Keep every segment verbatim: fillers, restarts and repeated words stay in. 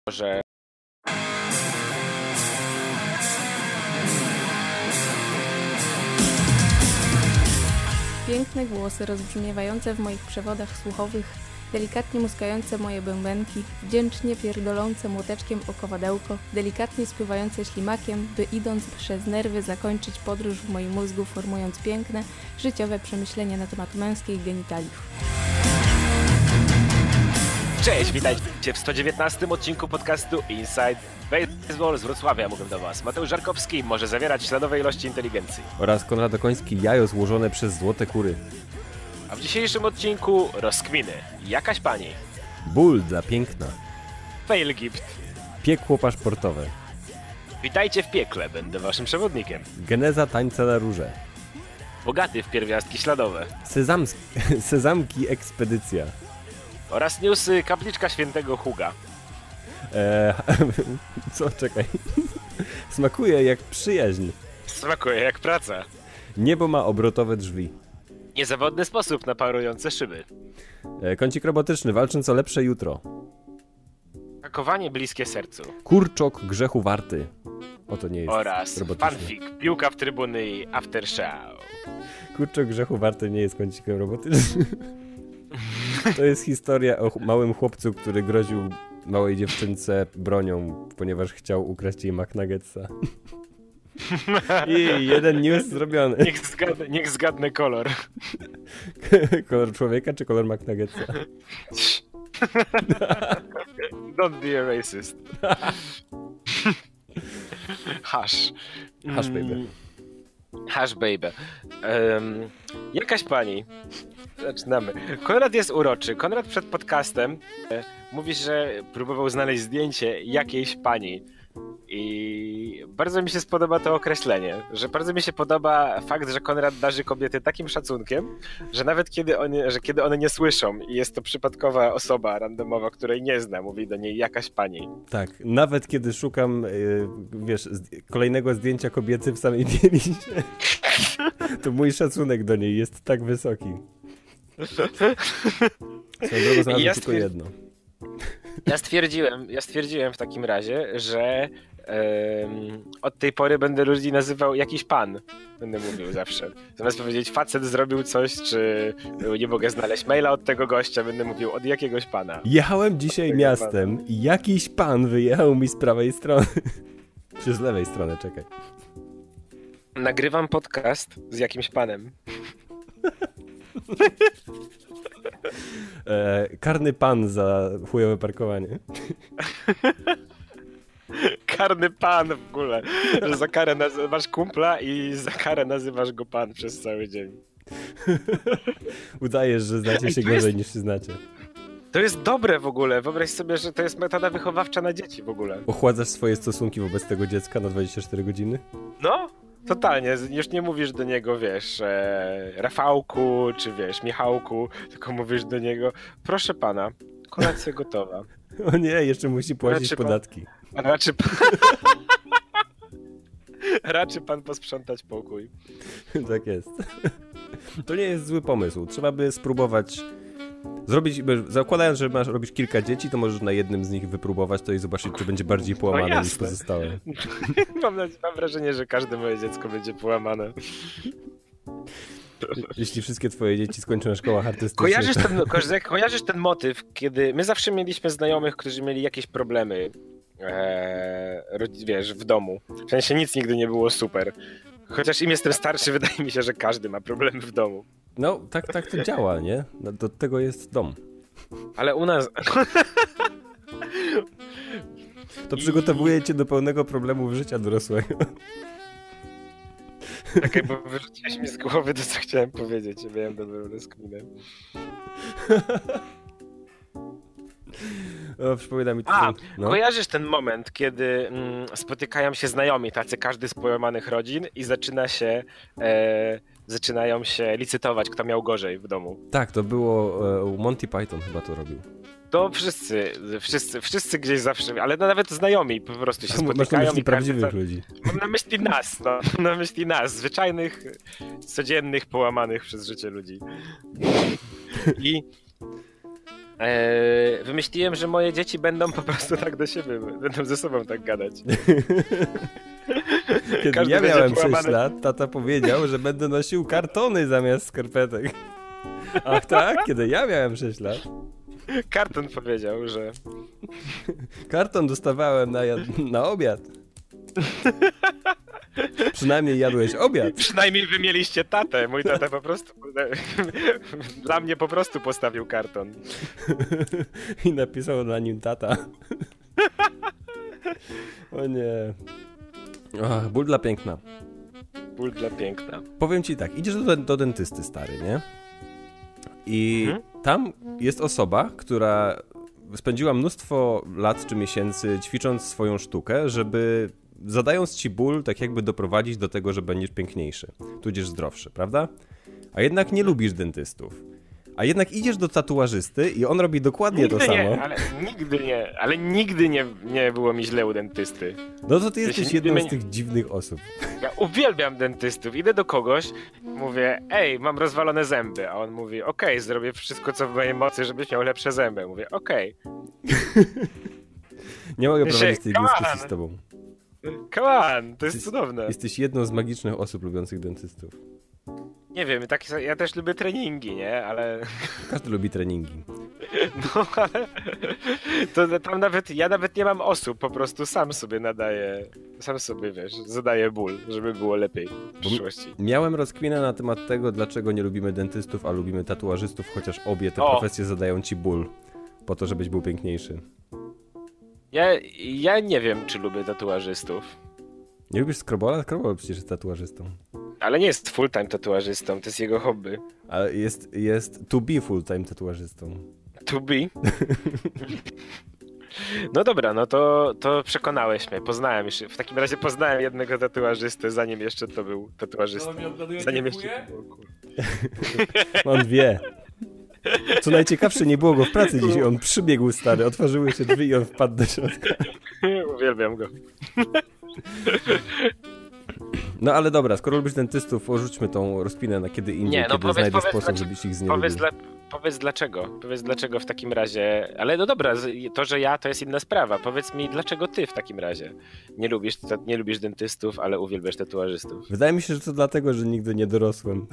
że piękne głosy rozbrzmiewające w moich przewodach słuchowych, delikatnie muskające moje bębenki, wdzięcznie pierdolące młoteczkiem o kowadełko, delikatnie spływające ślimakiem, by idąc przez nerwy zakończyć podróż w moim mózgu, formując piękne, życiowe przemyślenia na temat męskich genitaliów. Cześć, witajcie w sto dziewiętnastym odcinku podcastu Inside Baseball z Wrocławia. Mówię do Was. Mateusz Żarkowski może zawierać śladowe ilości inteligencji. Oraz Konrad Okoński, jajo złożone przez złote kury. A w dzisiejszym odcinku rozkminy. Jakaś pani. Ból dla piękna. Fail gift. Piekło paszportowe. Witajcie w piekle, będę waszym przewodnikiem. Geneza tańca na róże. Bogaty w pierwiastki śladowe. Sezamski, sezamki ekspedycja. Oraz newsy kapliczka świętego Huga. Eee, co? Czekaj. Smakuje jak przyjaźń. Smakuje jak praca. Niebo ma obrotowe drzwi. Niezawodny sposób na parujące szyby. Eee, kącik robotyczny, walcząc o lepsze jutro. Hakowanie bliskie sercu. Kurczok grzechu warty. O, to nie jest Oraz robotyczne. fanfic, piłka w trybuny i after show. Kurczok grzechu warty nie jest kącikiem robotycznym. To jest historia o małym chłopcu, który groził małej dziewczynce bronią, ponieważ chciał ukraść jej McNuggetsa. I jeden news zrobiony. Niech zgadnę, niech zgadnę kolor. Kolor człowieka czy kolor McNuggetsa? Don't be a racist. Hash. Hash baby. Hash baby. Um, jakaś pani. Zaczynamy. Konrad jest uroczy. Konrad przed podcastem e, mówi, że próbował znaleźć zdjęcie jakiejś pani. I bardzo mi się spodoba to określenie, że bardzo mi się podoba fakt, że Konrad darzy kobiety takim szacunkiem, że nawet kiedy one, że kiedy one nie słyszą i jest to przypadkowa osoba randomowa, której nie zna, mówi do niej jakaś pani. Tak, nawet kiedy szukam, yy, wiesz, kolejnego zdjęcia kobiety w samej bieliźnie, to mój szacunek do niej jest tak wysoki. Swoją drogą znalazłem ja tylko stwier- jedno. Ja stwierdziłem, ja stwierdziłem w takim razie, że um, od tej pory będę ludzi nazywał jakiś pan. Będę mówił zawsze. Zamiast powiedzieć facet zrobił coś, czy nie mogę znaleźć maila od tego gościa, będę mówił od jakiegoś pana. Jechałem dzisiaj miastem pana. I jakiś pan wyjechał mi z prawej strony. Czy z lewej strony, czekaj. Nagrywam podcast z jakimś panem. E, karny pan za chujowe parkowanie. Karny pan w ogóle. Że za karę nazywasz kumpla i za karę nazywasz go pan przez cały dzień. Udajesz, że znacie Ej, się to gorzej jest... niż się znacie. To jest dobre w ogóle. Wyobraź sobie, że to jest metoda wychowawcza na dzieci w ogóle. Ochładzasz swoje stosunki wobec tego dziecka na dwadzieścia cztery godziny? No, totalnie. Już nie mówisz do niego, wiesz, e, Rafałku, czy wiesz, Michałku, tylko mówisz do niego, proszę pana, kolacja gotowa. O nie, jeszcze musi płacić Raczy podatki. Pan, raczy pan... raczy pan posprzątać pokój. Tak jest. To nie jest zły pomysł. Trzeba by spróbować zrobić, zakładając, że masz robić kilka dzieci, to możesz na jednym z nich wypróbować to i zobaczyć, czy będzie bardziej połamane no niż pozostałe. mam, mam wrażenie, że każde moje dziecko będzie połamane. Jeśli wszystkie twoje dzieci skończą na szkołach artystycznych. Kojarzysz ten, ko- kojarzysz ten motyw, kiedy my zawsze mieliśmy znajomych, którzy mieli jakieś problemy, ee, wiesz, w domu. W sensie nic nigdy nie było super. Chociaż im jestem starszy, wydaje mi się, że każdy ma problemy w domu. No, tak, tak to działa, nie? No, do tego jest dom. Ale u nas... To przygotowuje cię do pełnego problemu życia dorosłego. Czekaj, bo wyrzuciłeś mi z głowy to, co chciałem powiedzieć. Ja miałem dobrą rozkminę. O, przypomina mi to. A, no. Kojarzysz ten moment, kiedy mm, spotykają się znajomi, tacy każdy z połamanych rodzin i zaczyna się, e, zaczynają się licytować, kto miał gorzej w domu. Tak, to było e, u Monty Python chyba to robił. To wszyscy, wszyscy, wszyscy gdzieś zawsze, ale nawet znajomi po prostu się Masz na spotykają. myśli I prawdziwych każdy, ludzi. Mam na myśli nas, no, mam na myśli nas, zwyczajnych, codziennych, połamanych przez życie ludzi. I Eee, wymyśliłem, że moje dzieci będą po prostu tak do siebie, będą ze sobą tak gadać. Kiedy Każdy ja będzie miałem połamany. sześć lat, tata powiedział, że będę nosił kartony zamiast skarpetek. Ach tak? Kiedy ja miałem sześć lat. Karton powiedział, że... Karton dostawałem na, jad- na obiad. Przynajmniej jadłeś obiad. Przynajmniej wy mieliście tatę. Mój tata po prostu... Dla mnie po prostu postawił karton. I napisał na nim tata. O nie. Ach, ból dla piękna. Ból dla piękna. Powiem ci tak, idziesz do, do dentysty, stary, nie? I Mhm. tam jest osoba, która spędziła mnóstwo lat czy miesięcy ćwicząc swoją sztukę, żeby zadając ci ból, tak jakby doprowadzić do tego, że będziesz piękniejszy, tudzież zdrowszy, prawda? A jednak nie lubisz dentystów. A jednak idziesz do tatuażysty i on robi dokładnie Nigdy to samo. nie, ale nigdy nie, ale nigdy nie, nie było mi źle u dentysty. No to ty się jesteś nigdy jedną mnie- z tych dziwnych osób. Ja uwielbiam dentystów. Idę do kogoś, mówię, ej, mam rozwalone zęby. A on mówi, okej, zrobię wszystko, co w mojej mocy, żebyś miał lepsze zęby. Mówię, okej. Nie mogę Się- prowadzić tej come dyskusji on. z tobą. Come on, to jest Jesteś- cudowne. Jesteś jedną z magicznych osób lubiących dentystów. Nie wiem, tak, ja też lubię treningi, nie? Ale... Każdy lubi treningi. No, ale... To tam nawet, ja nawet nie mam osób, po prostu sam sobie nadaję, sam sobie, wiesz, zadaję ból, żeby było lepiej w przyszłości. Miałem rozkminę na temat tego, dlaczego nie lubimy dentystów, a lubimy tatuażystów, chociaż obie te O! profesje zadają ci ból. Po to, żebyś był piękniejszy. Ja, ja nie wiem, czy lubię tatuażystów, Nie lubisz Skrobola? Skrobol przecież jest tatuażystą. ale nie jest full-time tatuażystą, to jest jego hobby. Ale jest, jest to be full-time tatuażystą. To be. No dobra, no to, to przekonałeś mnie, poznałem jeszcze, w takim razie poznałem jednego tatuażystę, zanim jeszcze to był tatuażysta. Zanim jeszcze to było, kurwa. On wie. Co najciekawsze, nie było go w pracy dzisiaj. On przybiegł, stary, otworzyły się drzwi i on wpadł do środka. Uwielbiam go. No ale dobra, skoro lubisz dentystów, orzućmy tą rozpinę na kiedy indziej, Nie, no kiedy powiedz- znajdę powiedz sposób, dlaczego- żebyś ich z nie Powiedz, lubił. dla, powiedz dlaczego, powiedz dlaczego w takim razie, ale no dobra, z- to, że ja, to jest inna sprawa. Powiedz mi, dlaczego ty w takim razie nie lubisz, nie lubisz dentystów, ale uwielbiasz tatuażystów. Wydaje mi się, że to dlatego, że nigdy nie dorosłem.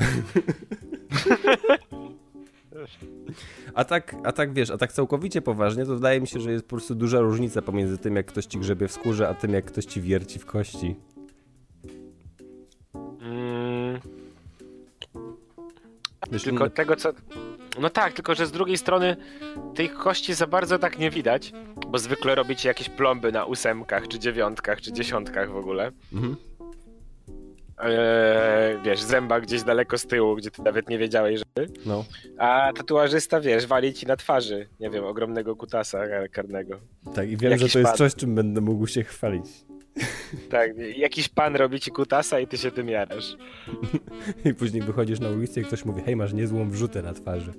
A tak, a tak wiesz, a tak całkowicie poważnie, to wydaje mi się, że jest po prostu duża różnica pomiędzy tym, jak ktoś ci grzebie w skórze, a tym, jak ktoś ci wierci w kości. Mm, Wiesz, tylko inne- tego, co... No tak, tylko że z drugiej strony tej kości za bardzo tak nie widać, bo zwykle robicie jakieś plomby na ósemkach, czy dziewiątkach, czy dziesiątkach w ogóle. Mhm. Eee, wiesz, zęba gdzieś daleko z tyłu, gdzie ty nawet nie wiedziałeś, że... No. A tatuażysta, wiesz, wali ci na twarzy, nie wiem, ogromnego kutasa karnego. Tak, i wiem, Jakiś że to jest pan. coś, czym będę mógł się chwalić. Tak, jakiś pan robi ci kutasa i ty się tym jarasz. I później wychodzisz na ulicę i ktoś mówi, hej, masz niezłą wrzutę na twarzy.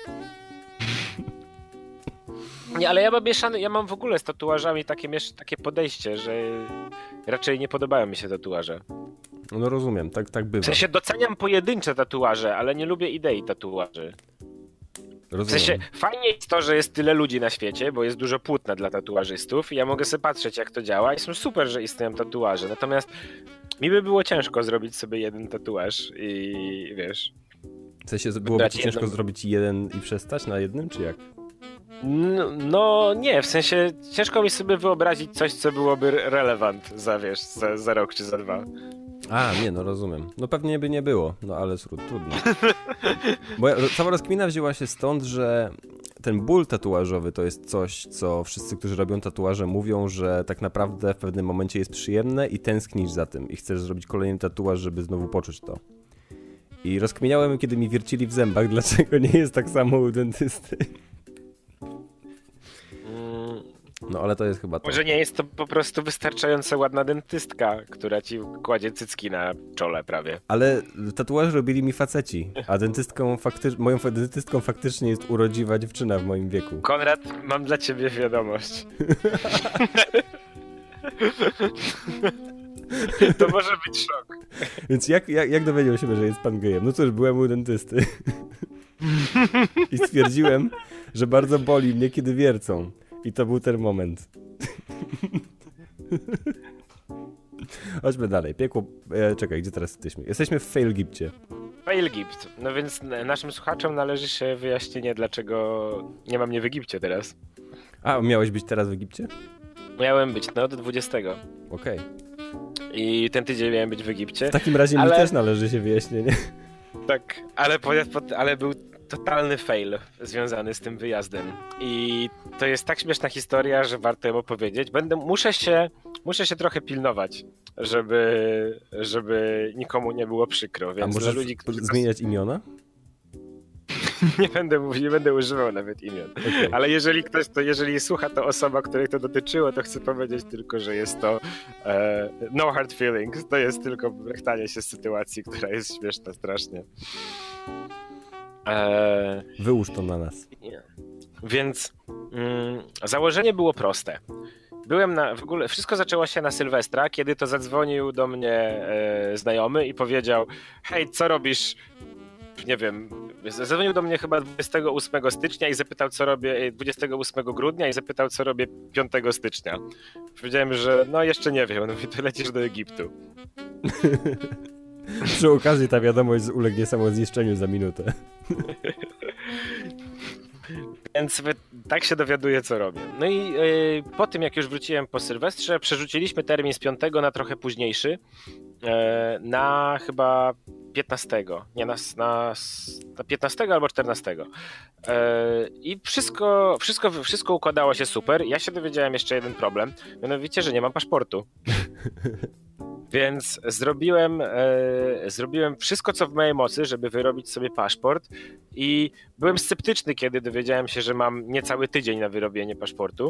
Nie, ale ja mam mieszany, ja mam w ogóle z tatuażami takie, miesz- takie podejście, że raczej nie podobają mi się tatuaże. No rozumiem, tak, tak bywa. W sensie doceniam pojedyncze tatuaże, ale nie lubię idei tatuaży. W Rozumiem. sensie fajnie jest to, że jest tyle ludzi na świecie, bo jest dużo płótna dla tatuażystów i ja mogę sobie patrzeć, jak to działa i są super, że istnieją tatuaże. Natomiast mi by było ciężko zrobić sobie jeden tatuaż i wiesz... W sensie byłoby Dać ci ciężko jedną- zrobić jeden i przestać na jednym, czy jak? No, no nie, w sensie ciężko mi sobie wyobrazić coś, co byłoby relevant za, wiesz, za, za rok czy za dwa. A, nie, no rozumiem. No pewnie by nie było, no ale trud- trudno. Bo ja, cała rozkmina wzięła się stąd, że ten ból tatuażowy to jest coś, co wszyscy, którzy robią tatuaże, mówią, że tak naprawdę w pewnym momencie jest przyjemne i tęsknisz za tym i chcesz zrobić kolejny tatuaż, żeby znowu poczuć to. I rozkminiałem, kiedy mi wiercili w zębach, dlaczego nie jest tak samo u dentysty. Mm, No ale to jest chyba to. może nie jest to po prostu wystarczająco ładna dentystka, która ci kładzie cycki na czole prawie. Ale tatuaż robili mi faceci, a dentystką fakty- moją fa- dentystką faktycznie jest urodziwa dziewczyna w moim wieku. Konrad, mam dla ciebie wiadomość. To może być szok. Więc jak, jak, jak dowiedział się, że jest pan gejem? No cóż, byłem u dentysty. I stwierdziłem, że bardzo boli mnie, kiedy wiercą. I to był ten moment. Chodźmy dalej. Piekło... E, czekaj, gdzie teraz jesteśmy? Jesteśmy w Failgipcie. Failgipt. No więc naszym słuchaczom należy się wyjaśnienie, dlaczego nie ma mnie w Egipcie teraz. A, miałeś być teraz w Egipcie? Miałem być, no, do dwudziestego. Okej. I ten tydzień miałem być w Egipcie. W takim razie ale... mi też należy się wyjaśnienie. Tak, ale, po, ale był totalny fail związany z tym wyjazdem. I to jest tak śmieszna historia, że warto ją opowiedzieć. Będę, muszę się, muszę się trochę pilnować, żeby, żeby nikomu nie było przykro. Więc A możesz ludzi, którzy... zmieniać imiona? nie będę mówił, nie będę używał nawet imion. Okay. Ale jeżeli ktoś, to jeżeli słucha to osoba, której to dotyczyło, to chcę powiedzieć tylko, że jest to e, no hard feelings. To jest tylko brechtanie się z sytuacji, która jest śmieszna strasznie. E, Wyłóż to na nas. Nie. Więc mm, założenie było proste. Byłem na, w ogóle, wszystko zaczęło się na Sylwestra, kiedy to zadzwonił do mnie e, znajomy i powiedział: hej, co robisz? Nie wiem, zadzwonił do mnie chyba dwudziestego ósmego stycznia i zapytał, co robię, dwudziestego ósmego grudnia i zapytał, co robię piątego stycznia. Powiedziałem, że no jeszcze nie wiem, on mówi, to lecisz do Egiptu. Przy okazji ta wiadomość ulegnie samozniszczeniu za minutę. Więc tak się dowiaduję, co robię. No i yy, po tym, jak już wróciłem po Sylwestrze, przerzuciliśmy termin z piątego na trochę późniejszy, yy, na chyba piętnastego. Nie, na, na, na piętnastego albo czternastego. Yy, I wszystko, wszystko, wszystko układało się super. Ja się dowiedziałem jeszcze jeden problem, mianowicie, że nie mam paszportu. Więc zrobiłem, e, zrobiłem wszystko, co w mojej mocy, żeby wyrobić sobie paszport i byłem sceptyczny, kiedy dowiedziałem się, że mam niecały tydzień na wyrobienie paszportu,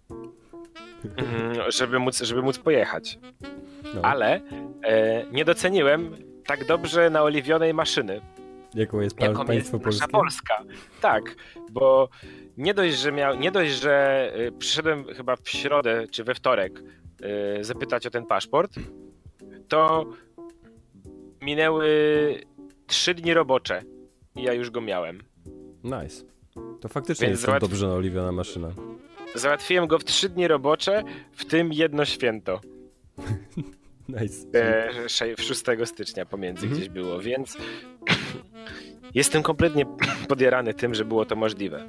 żeby móc, żeby móc pojechać. No. Ale e, nie doceniłem tak dobrze naoliwionej maszyny. Jaką jest pa- jaką państwo jest polskie? Polska. Tak, bo nie dość, że miał, nie dość, że y, przyszedłem chyba w środę czy we wtorek y, zapytać o ten paszport, to minęły trzy dni robocze i ja już go miałem. Nice. To faktycznie Więc jest załatw... dobrze naoliwiona maszyna. Załatwiłem go w trzy dni robocze, w tym jedno święto. Nice. E, szóstego stycznia pomiędzy mhm. gdzieś było, więc jestem kompletnie podjarany tym, że było to możliwe.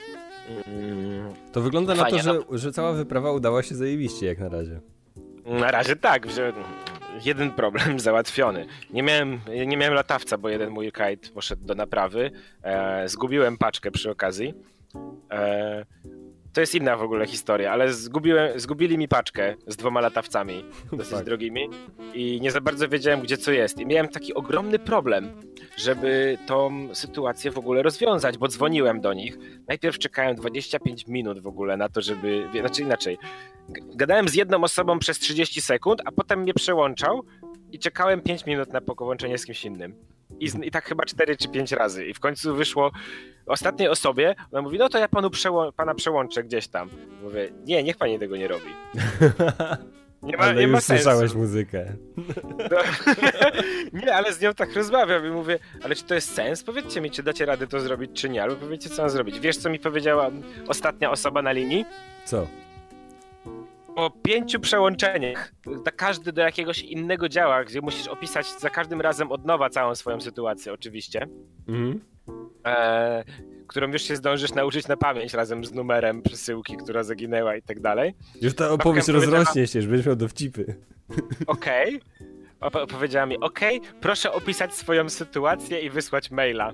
To wygląda Fajnie, na to, że, no. że cała wyprawa udała się zajebiście jak na razie. Na razie tak, że jeden problem załatwiony. Nie miałem, nie miałem latawca, bo jeden mój kite poszedł do naprawy. E, zgubiłem paczkę przy okazji. E, to jest inna w ogóle historia, ale zgubiłem, zgubili mi paczkę z dwoma latawcami dosyć tak. drogimi i nie za bardzo wiedziałem, gdzie co jest. I miałem taki ogromny problem, żeby tą sytuację w ogóle rozwiązać, bo dzwoniłem do nich. Najpierw czekałem dwadzieścia pięć minut w ogóle na to, żeby... Znaczy inaczej. Gadałem z jedną osobą przez trzydzieści sekund, a potem mnie przełączał i czekałem pięć minut na połączenie z kimś innym. I, z, I tak chyba cztery czy pięć razy. I w końcu wyszło ostatniej osobie, ona mówi, no to ja panu przełą- pana przełączę gdzieś tam. Mówię, nie, niech pani tego nie robi. Nie ma, ale nie już ma sensu. Słyszałeś muzykę. No, nie, ale z nią tak rozmawiam i mówię, ale czy to jest sens? Powiedzcie mi, czy dacie radę to zrobić, czy nie, albo powiedzcie, co mam zrobić. Wiesz, co mi powiedziała ostatnia osoba na linii? Co? O pięciu przełączeniach, na każdy do jakiegoś innego działa, gdzie musisz opisać za każdym razem od nowa całą swoją sytuację oczywiście, mhm. e, którą już się zdążysz nauczyć na pamięć razem z numerem przesyłki, która zaginęła i tak dalej. Już ta opowieść rozrośnie się, już będziesz miał dowcipy. Okej, okay. Powiedziała mi, okej, okay, proszę opisać swoją sytuację i wysłać maila.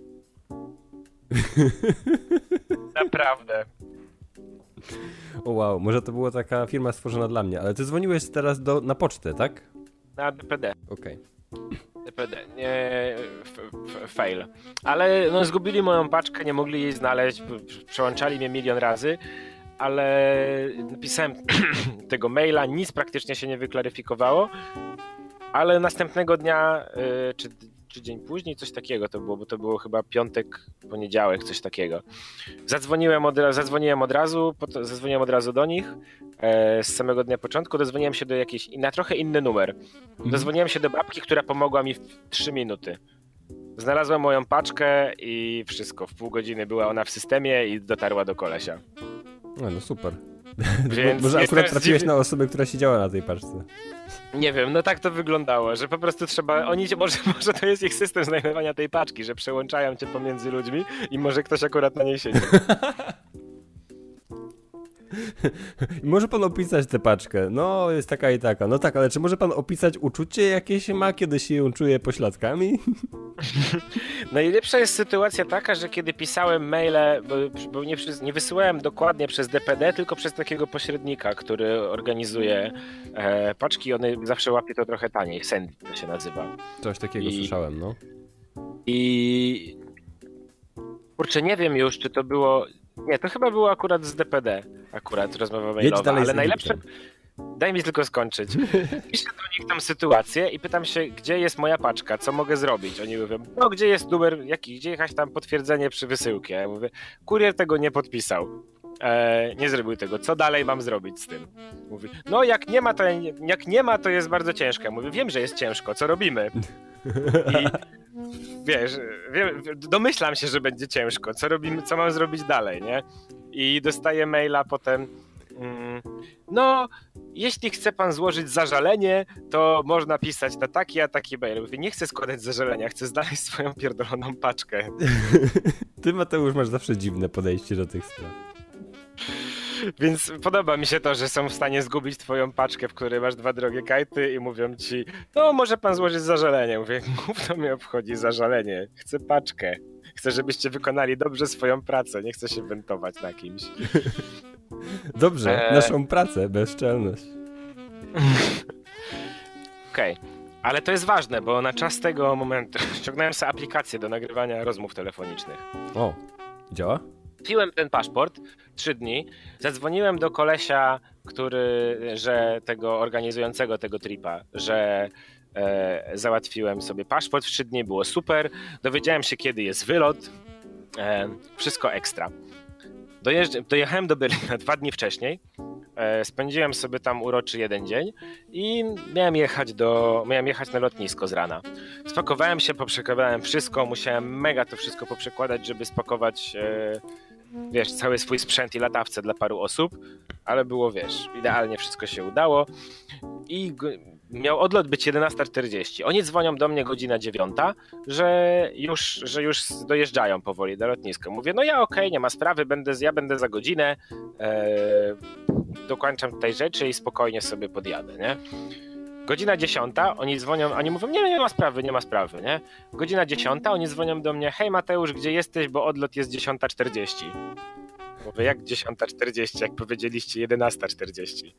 Naprawdę. O wow, może to była taka firma stworzona dla mnie, ale ty dzwoniłeś teraz do, na pocztę, tak? Na D P D. Okej. Okay. D P D, nie, f, f, fail. Ale no, zgubili moją paczkę, nie mogli jej znaleźć, przełączali mnie milion razy, ale napisałem tego maila, nic praktycznie się nie wyklaryfikowało, ale następnego dnia, czy czy dzień później, coś takiego to było, bo to było chyba piątek, poniedziałek, coś takiego. Zadzwoniłem od, zadzwoniłem od razu, zadzwoniłem od razu do nich e, z samego dnia początku, dozwoniłem się do jakiejś, na trochę inny numer. Dozwoniłem się do babki, która pomogła mi w trzy minuty. Znalazła moją paczkę i wszystko. W pół godziny była ona w systemie i dotarła do kolesia. No, no super. Więc Może akurat jestem trafiłeś zdziwi- na osobę, która siedziała na tej paczce. Nie wiem, no tak to wyglądało, że po prostu trzeba, oni, może, może to jest ich system znajdowania tej paczki, że przełączają cię pomiędzy ludźmi i może ktoś akurat na niej siedzi. I może pan opisać tę paczkę? No, jest taka i taka. No tak, ale czy może pan opisać uczucie, jakie się ma, kiedy się ją czuje pośladkami? Najlepsza jest sytuacja taka, że kiedy pisałem maile, bo, bo nie, przez, nie wysyłałem dokładnie przez D P D, tylko przez takiego pośrednika, który organizuje e, paczki, on zawsze łapie to trochę taniej, Sandy to się nazywa. Coś takiego I- słyszałem, no. I kurczę, nie wiem już, czy to było, nie, to chyba było akurat z D P D, akurat rozmowa mailowa, dalej z ale najlepsze... Egiptem. Daj mi tylko skończyć. Piszę do nich tam sytuację i pytam się, gdzie jest moja paczka, co mogę zrobić. Oni mówią, no gdzie jest numer, jaki, gdzie jakaś tam potwierdzenie przy wysyłce. Ja mówię, kurier tego nie podpisał. E, nie zrobił tego, co dalej mam zrobić z tym? Mówi, no jak nie ma, to jak nie ma, to jest bardzo ciężko. Ja mówię, wiem, że jest ciężko, co robimy? I wiesz, wiem, domyślam się, że będzie ciężko, co robimy, co mam zrobić dalej, nie? I dostaję maila potem, mm, no, jeśli chce pan złożyć zażalenie, to można pisać na taki, a taki mail. Mówię, nie chcę składać zażalenia, chcę znaleźć swoją pierdoloną paczkę. Ty, Mateusz, masz zawsze dziwne podejście do tych spraw. Więc podoba mi się to, że są w stanie zgubić twoją paczkę, w której masz dwa drogie kajty i mówią ci, no może pan złożyć zażalenie. Mówię, gówno mnie obchodzi zażalenie, chcę paczkę. Chcę, żebyście wykonali dobrze swoją pracę, nie chcę się wentować na kimś. Dobrze, Eee. naszą pracę, bezczelność. Okej, okay. Ale to jest ważne, bo na czas tego momentu ściągnąłem sobie aplikację do nagrywania rozmów telefonicznych. O, działa? Piłem ten paszport trzy dni, zadzwoniłem do kolesia, który, że tego organizującego tego tripa, że e, załatwiłem sobie paszport w trzy dni, było super, dowiedziałem się kiedy jest wylot, e, wszystko ekstra. Dojeżdż- dojechałem do Berlina dwa dni wcześniej, e, spędziłem sobie tam uroczy jeden dzień i miałem jechać do, miałem jechać na lotnisko z rana. Spakowałem się, poprzekładałem wszystko, musiałem mega to wszystko poprzekładać, żeby spakować e, wiesz, cały swój sprzęt i latawce dla paru osób, ale było, wiesz, idealnie wszystko się udało i g- miał odlot być jedenasta czterdzieści. Oni dzwonią do mnie godzina dziewiąta, że już, że już dojeżdżają powoli do lotniska. Mówię, no ja okej, okay, nie ma sprawy, będę, ja będę za godzinę, e, dokończam tutaj rzeczy i spokojnie sobie podjadę, nie? Godzina dziesiąta, oni dzwonią, oni mówią, nie, nie ma sprawy, nie ma sprawy, nie? Godzina dziesiąta, oni dzwonią do mnie, hej Mateusz, gdzie jesteś, bo odlot jest dziesiąta czterdzieści. Mówię, jak dziesiąta czterdzieści, jak powiedzieliście jedenasta czterdzieści.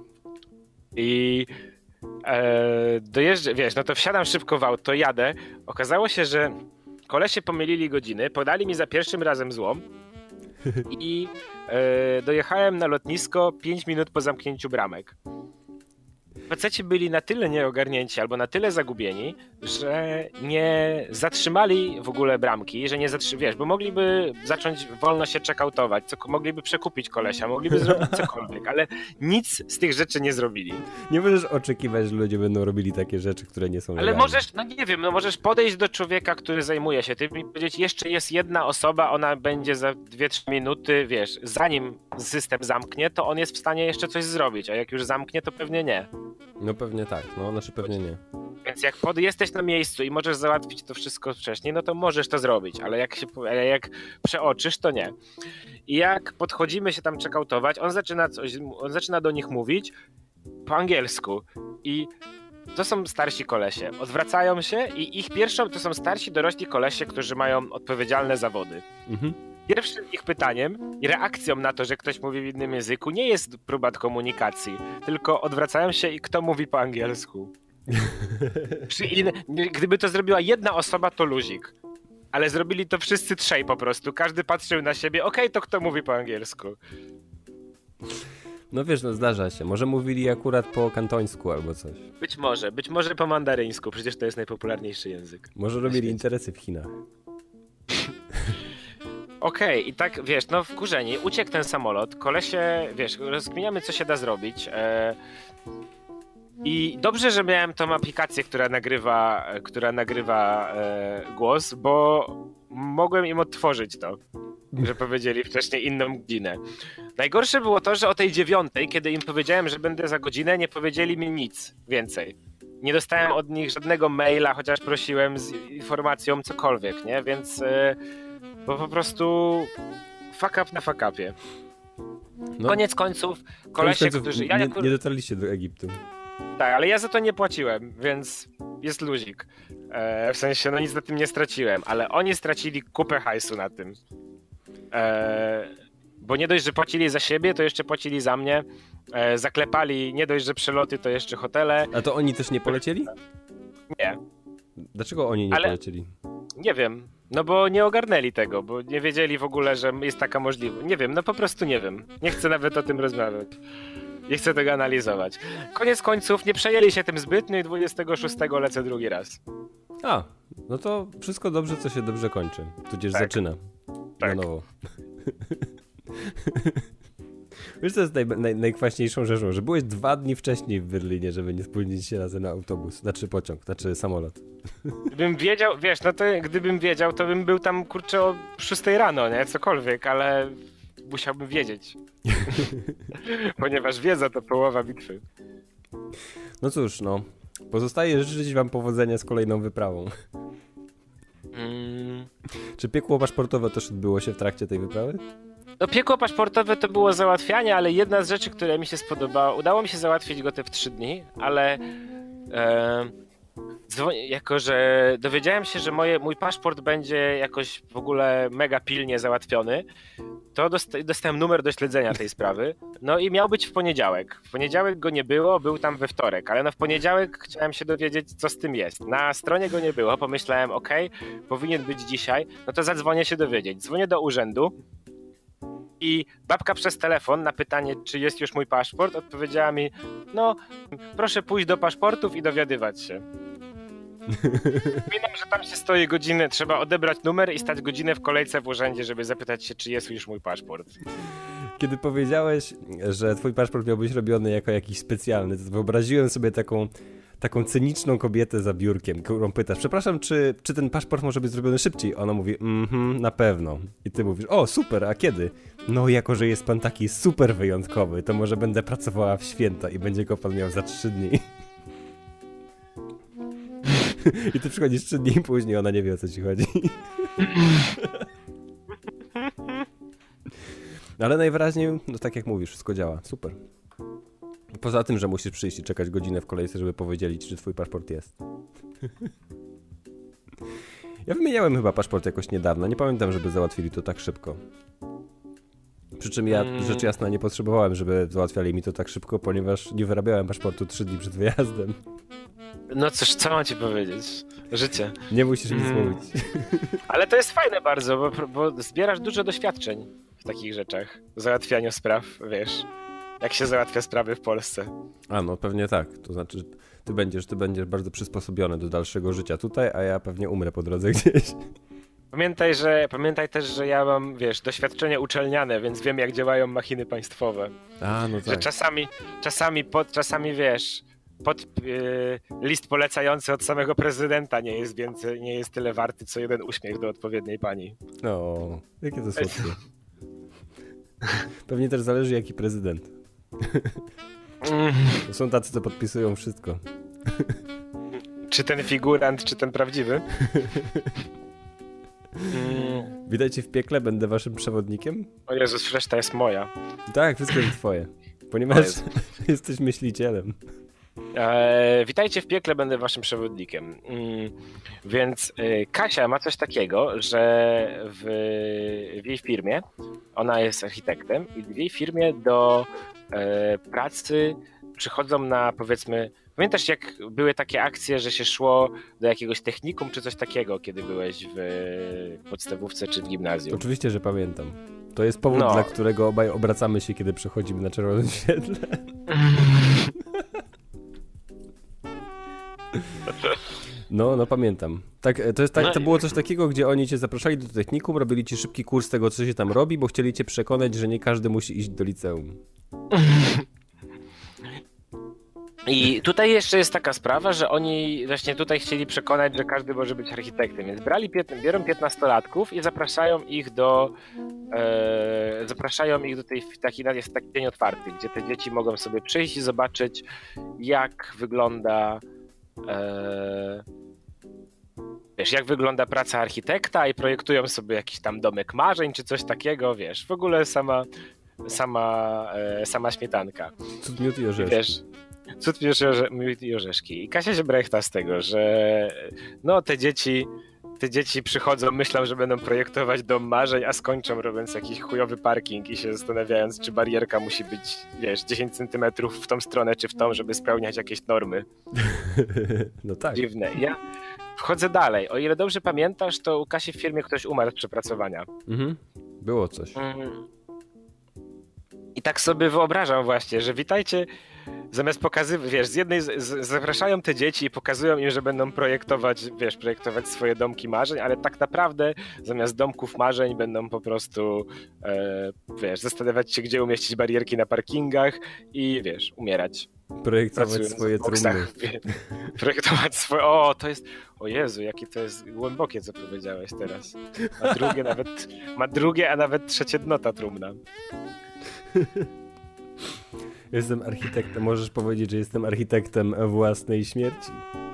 I e, dojeżdżę, wiesz, no to wsiadam szybko w auto, jadę. Okazało się, że kolesie pomylili godziny, podali mi za pierwszym razem złom i e, dojechałem na lotnisko pięć minut po zamknięciu bramek. Faceci byli na tyle nieogarnięci albo na tyle zagubieni, że nie zatrzymali w ogóle bramki, że nie zatrzymali, wiesz, bo mogliby zacząć wolno się checkoutować, co, mogliby przekupić kolesia, mogliby zrobić cokolwiek, ale nic z tych rzeczy nie zrobili. Nie możesz oczekiwać, że ludzie będą robili takie rzeczy, które nie są Ale legalne. możesz, no nie wiem, no możesz podejść do człowieka, który zajmuje się tym i powiedzieć, jeszcze jest jedna osoba, ona będzie za dwie trzy minuty, wiesz, zanim system zamknie, to on jest w stanie jeszcze coś zrobić, a jak już zamknie, to pewnie nie. No pewnie tak, no znaczy pewnie nie. Więc jak pod, jesteś na miejscu i możesz załatwić to wszystko wcześniej, no to możesz to zrobić, ale jak się ale jak przeoczysz, to nie. I jak podchodzimy się tam checkoutować, on zaczyna coś, on zaczyna do nich mówić po angielsku i to są starsi kolesie. Odwracają się i ich pierwszą to są starsi dorośli kolesie, którzy mają odpowiedzialne zawody. Mhm. Pierwszym ich pytaniem i reakcją na to, że ktoś mówi w innym języku, nie jest próba komunikacji, tylko odwracają się i kto mówi po angielsku. Przy in... Gdyby to zrobiła jedna osoba, to luzik. Ale zrobili to wszyscy trzej po prostu. Każdy patrzył na siebie, okej, okay, to kto mówi po angielsku? No wiesz, no zdarza się. Może mówili akurat po kantońsku albo coś. Być może, być może po mandaryńsku, przecież to jest najpopularniejszy język. Może robili interesy w Chinach. Okej, okay, i tak, wiesz, no wkurzeni, uciekł ten samolot, kolesie, wiesz, rozkminiamy, co się da zrobić. E... I dobrze, że miałem tą aplikację, która nagrywa, która nagrywa e, głos, bo mogłem im odtworzyć to, że powiedzieli wcześniej inną godzinę. Najgorsze było to, że o tej dziewiątej, kiedy im powiedziałem, że będę za godzinę, nie powiedzieli mi nic więcej. Nie dostałem od nich żadnego maila, chociaż prosiłem z informacją cokolwiek, nie? Więc e, bo po prostu fuck up na fuck upie. No, Koniec końców, kolesie, końców którzy... Ja nie, jako... nie dotarliście do Egiptu. Tak, ale ja za to nie płaciłem, więc jest luzik. E, w sensie, no nic na tym nie straciłem, ale oni stracili kupę hajsu na tym. E, bo nie dość, że płacili za siebie, to jeszcze płacili za mnie. E, zaklepali nie dość, że przeloty, to jeszcze hotele. A to oni też nie polecieli? Nie. Dlaczego oni nie Ale- polecieli? Nie wiem. No bo nie ogarnęli tego, bo nie wiedzieli w ogóle, że jest taka możliwość. Nie wiem, no po prostu nie wiem. Nie chcę nawet o tym rozmawiać. Nie chcę tego analizować. Koniec końców nie przejęli się tym zbytnio i dwudziestego szóstego lecę drugi raz. A, no to wszystko dobrze, co się dobrze kończy. Tudzież Tak. zaczyna. Tak. Na nowo. Wiesz, co jest naj, naj, najkwaśniejszą rzeczą? Że byłeś dwa dni wcześniej w Berlinie, żeby nie spóźnić się razem na autobus. Znaczy pociąg, znaczy samolot. Gdybym wiedział, wiesz, no to gdybym wiedział, to bym był tam, kurczę, o szóstej rano, nie? Cokolwiek, ale musiałbym wiedzieć. Ponieważ wiedza to połowa bitwy. No cóż, no. Pozostaje życzyć wam powodzenia z kolejną wyprawą. Mm. Czy piekło paszportowe też odbyło się w trakcie tej wyprawy? No piekło paszportowe to było załatwianie, ale jedna z rzeczy, która mi się spodobała, udało mi się załatwić go te w trzy dni, ale e, dzwoni, jako że dowiedziałem się, że moje, mój paszport będzie jakoś w ogóle mega pilnie załatwiony, to dosta- dostałem numer do śledzenia tej sprawy, no i miał być w poniedziałek. W poniedziałek go nie było, był tam we wtorek, ale no w poniedziałek chciałem się dowiedzieć, co z tym jest. Na stronie go nie było, pomyślałem, okej, okay, powinien być dzisiaj, no to zadzwonię się dowiedzieć. Dzwonię do urzędu, i babka przez telefon na pytanie, czy jest już mój paszport, odpowiedziała mi, no proszę pójść do paszportów i dowiadywać się. Wspominam, że tam się stoi godzinę, trzeba odebrać numer i stać godzinę w kolejce w urzędzie, żeby zapytać się, czy jest już mój paszport. Kiedy powiedziałeś, że twój paszport miał być robiony jako jakiś specjalny, to wyobraziłem sobie taką, taką cyniczną kobietę za biurkiem, którą pytasz, przepraszam, czy, czy ten paszport może być zrobiony szybciej? Ona mówi, mhm, na pewno. I ty mówisz, o super, a kiedy? No jako, że jest pan taki super wyjątkowy, to może będę pracowała w święta i będzie go pan miał za trzy dni. I ty przychodzisz trzy dni później, ona nie wie, o co ci chodzi. Ale najwyraźniej, no tak jak mówisz, wszystko działa. Super. Poza tym, że musisz przyjść i czekać godzinę w kolejce, żeby powiedzieli ci, czy twój paszport jest. Ja wymieniałem chyba paszport jakoś niedawno. Nie pamiętam, żeby załatwili to tak szybko. Przy czym ja, Mm. rzecz jasna, nie potrzebowałem, żeby załatwiali mi to tak szybko, ponieważ nie wyrabiałem paszportu trzy dni przed wyjazdem. No cóż, co mam ci powiedzieć? Życie. Nie musisz nic Mm. mówić. Ale to jest fajne bardzo, bo, bo zbierasz dużo doświadczeń w takich rzeczach. W załatwianiu spraw, wiesz. Jak się załatwia sprawy w Polsce. A no, pewnie tak. To znaczy, ty będziesz, ty będziesz bardzo przysposobiony do dalszego życia tutaj, a ja pewnie umrę po drodze gdzieś. Pamiętaj, że, pamiętaj też, że ja mam, wiesz, doświadczenie uczelniane, więc wiem, jak działają machiny państwowe. A, no Że tak. czasami, czasami, pod, czasami wiesz, pod, yy, list polecający od samego prezydenta nie jest więcej, nie jest tyle warty, co jeden uśmiech do odpowiedniej pani. No, jakie to słodkie. Pewnie też zależy, jaki prezydent. Mm. To są tacy, co podpisują wszystko. Czy ten figurant, czy ten prawdziwy? Mm. Witajcie w piekle, będę waszym przewodnikiem? O Jezus, reszta jest moja. Tak, wszystko jest twoje. O Ponieważ Jezu. jesteś myślicielem. E, witajcie w piekle, będę waszym przewodnikiem. Mm, więc e, Kasia ma coś takiego, że w, w jej firmie, ona jest architektem i w jej firmie do e, pracy przychodzą na, powiedzmy, pamiętasz jak były takie akcje, że się szło do jakiegoś technikum czy coś takiego, kiedy byłeś w podstawówce czy w gimnazjum? Oczywiście, że pamiętam. To jest powód, No. dla którego obaj obracamy się, kiedy przechodzimy na czerwonym świetle. No, no pamiętam. Tak, to, jest tak, No to i- było coś takiego, gdzie oni cię zapraszali do technikum, robili ci szybki kurs tego, co się tam robi, bo chcieli cię przekonać, że nie każdy musi iść do liceum. I tutaj jeszcze jest taka sprawa, że oni właśnie tutaj chcieli przekonać, że każdy może być architektem, więc brali, biorą piętnastolatków i zapraszają ich do e, zapraszają ich do tej, taki, jest taki dzień otwarty, gdzie te dzieci mogą sobie przyjść i zobaczyć, jak wygląda e, wiesz, jak wygląda praca architekta i projektują sobie jakiś tam domek marzeń czy coś takiego, wiesz, w ogóle sama sama, e, sama śmietanka. Cud, miód i orzeszki. Wiesz, cud, miód i orzeszki. I Kasia się brechta z tego, że no te dzieci te dzieci przychodzą, myślą, że będą projektować dom marzeń, a skończą robiąc jakiś chujowy parking i się zastanawiając, czy barierka musi być, wiesz, dziesięć centymetrów w tą stronę, czy w tą, żeby spełniać jakieś normy. No tak. Dziwne. Ja wchodzę dalej. O ile dobrze pamiętasz, to u Kasi w firmie ktoś umarł z przepracowania. Mhm. Było coś. Mhm. I tak sobie wyobrażam właśnie, że witajcie, zamiast pokazywać, wiesz, z jednej z, z, zapraszają te dzieci i pokazują im, że będą projektować, wiesz, projektować swoje domki marzeń, ale tak naprawdę zamiast domków marzeń będą po prostu, e, wiesz, zastanawiać się, gdzie umieścić barierki na parkingach i, wiesz, umierać. Projektować swoje trumny. Projektować swoje, o, to jest, o Jezu, jakie to jest głębokie, co powiedziałeś teraz. Ma drugie nawet, ma drugie, a nawet trzecie dno ta trumna. Jestem architektem. Możesz powiedzieć, że jestem architektem własnej śmierci.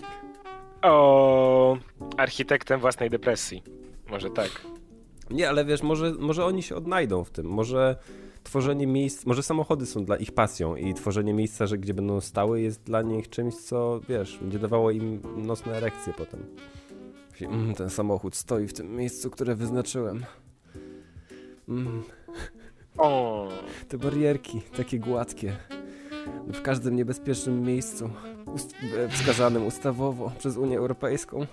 O, architektem własnej depresji. Może tak. Nie, ale wiesz, może, może oni się odnajdą w tym. Może tworzenie miejsc, może samochody są dla ich pasją i tworzenie miejsca, że gdzie będą stały, jest dla nich czymś, co, wiesz, będzie dawało im nocne erekcje potem. Mm, ten samochód stoi w tym miejscu, które wyznaczyłem. Mm. O. Te barierki, takie gładkie, w każdym niebezpiecznym miejscu, ust- wskazanym ustawowo przez Unię Europejską.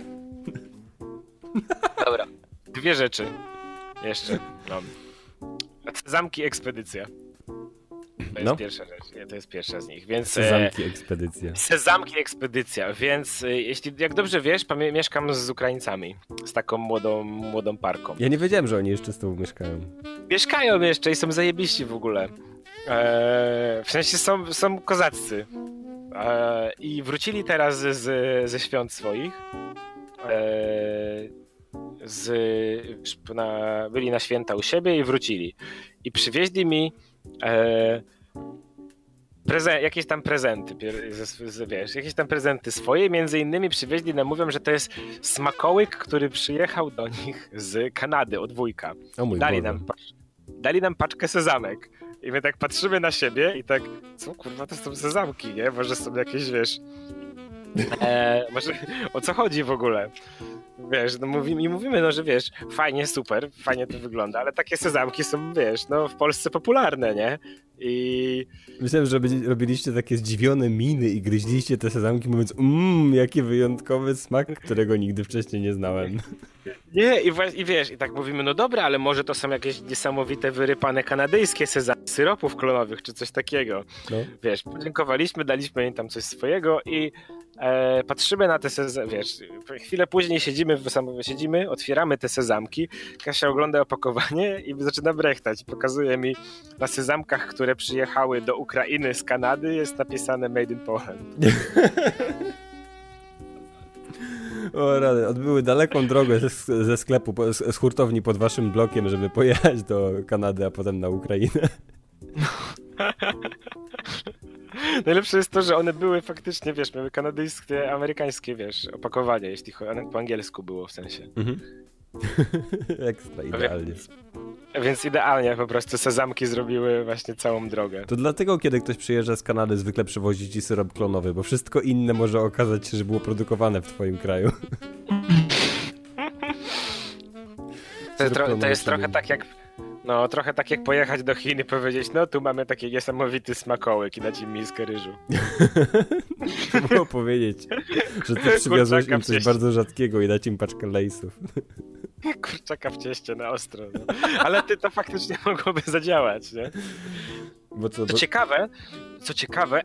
Dobra, dwie rzeczy jeszcze. No. Zamki ekspedycja. To jest no. pierwsza rzecz, nie? To jest pierwsza z nich, więc... Sezamki ekspedycja. Sezamki ekspedycja, więc jeśli, jak dobrze wiesz, pamię- mieszkam z Ukraińcami, z taką młodą, młodą parką. Ja nie wiedziałem, że oni jeszcze z tobą mieszkają. Mieszkają jeszcze i są zajebiści w ogóle. Eee, w sensie są, są kozaccy. Eee, I wrócili teraz z, ze świąt swoich. Eee, z, na, byli na święta u siebie i wrócili. I przywieźli mi e, prezen- jakieś tam prezenty, z, z, wiesz, jakieś tam prezenty swoje. Między innymi przywieźli nam, mówią, że to jest smakołyk, który przyjechał do nich z Kanady od wujka. O mój Dali Boże. nam, dali nam paczkę sezamek. I my tak patrzymy na siebie i tak, co kurwa, to są sezamki, nie? Może są jakieś, wiesz... E, może o co chodzi w ogóle? Wiesz, no mówimy, i mówimy, no, że wiesz, fajnie, super, fajnie to wygląda, ale takie sezamki są, wiesz, no w Polsce popularne, nie? I... Myślałem, że robiliście takie zdziwione miny i gryźliście te sezamki, mówiąc, mmm, jaki wyjątkowy smak, którego nigdy wcześniej nie znałem. Nie, i, w- i wiesz, i tak mówimy, no dobra, ale może to są jakieś niesamowite, wyrypane kanadyjskie sezamy, syropów klonowych, czy coś takiego. No. Wiesz, podziękowaliśmy, daliśmy im tam coś swojego i e, patrzymy na te sezamki, wiesz, chwilę później siedzimy, w sam- siedzimy, otwieramy te sezamki, Kasia ogląda opakowanie i zaczyna brechtać. Pokazuje mi na sezamkach, które przyjechały do Ukrainy z Kanady, jest napisane Made in Poland. O rady, odbyły daleką drogę ze, ze sklepu, po- z, z hurtowni pod waszym blokiem, żeby pojechać do Kanady, a potem na Ukrainę. Najlepsze jest to, że one były faktycznie, wiesz, miały kanadyjskie, amerykańskie, wiesz, opakowanie, jeśli chodzi, po angielsku było w sensie. Mhm. Ekstra, idealnie. Więc, więc idealnie po prostu sezamki zrobiły właśnie całą drogę. To dlatego, kiedy ktoś przyjeżdża z Kanady, zwykle przywozi ci syrop klonowy, bo wszystko inne może okazać się, że było produkowane w twoim kraju. To jest, tro- to klonowy jest trochę sobie. tak jak, no trochę tak jak pojechać do Chin i powiedzieć, no tu mamy taki niesamowity smakołyk i dać im miskę ryżu. To było powiedzieć, że ty przywiozłeś im coś Kurczaka bardzo rzadkiego i dać im paczkę lejsów. Kurczaka w cieście na ostro. No. Ale ty to faktycznie mogłoby zadziałać, nie? Bo co, Co bo... ciekawe, co ciekawe,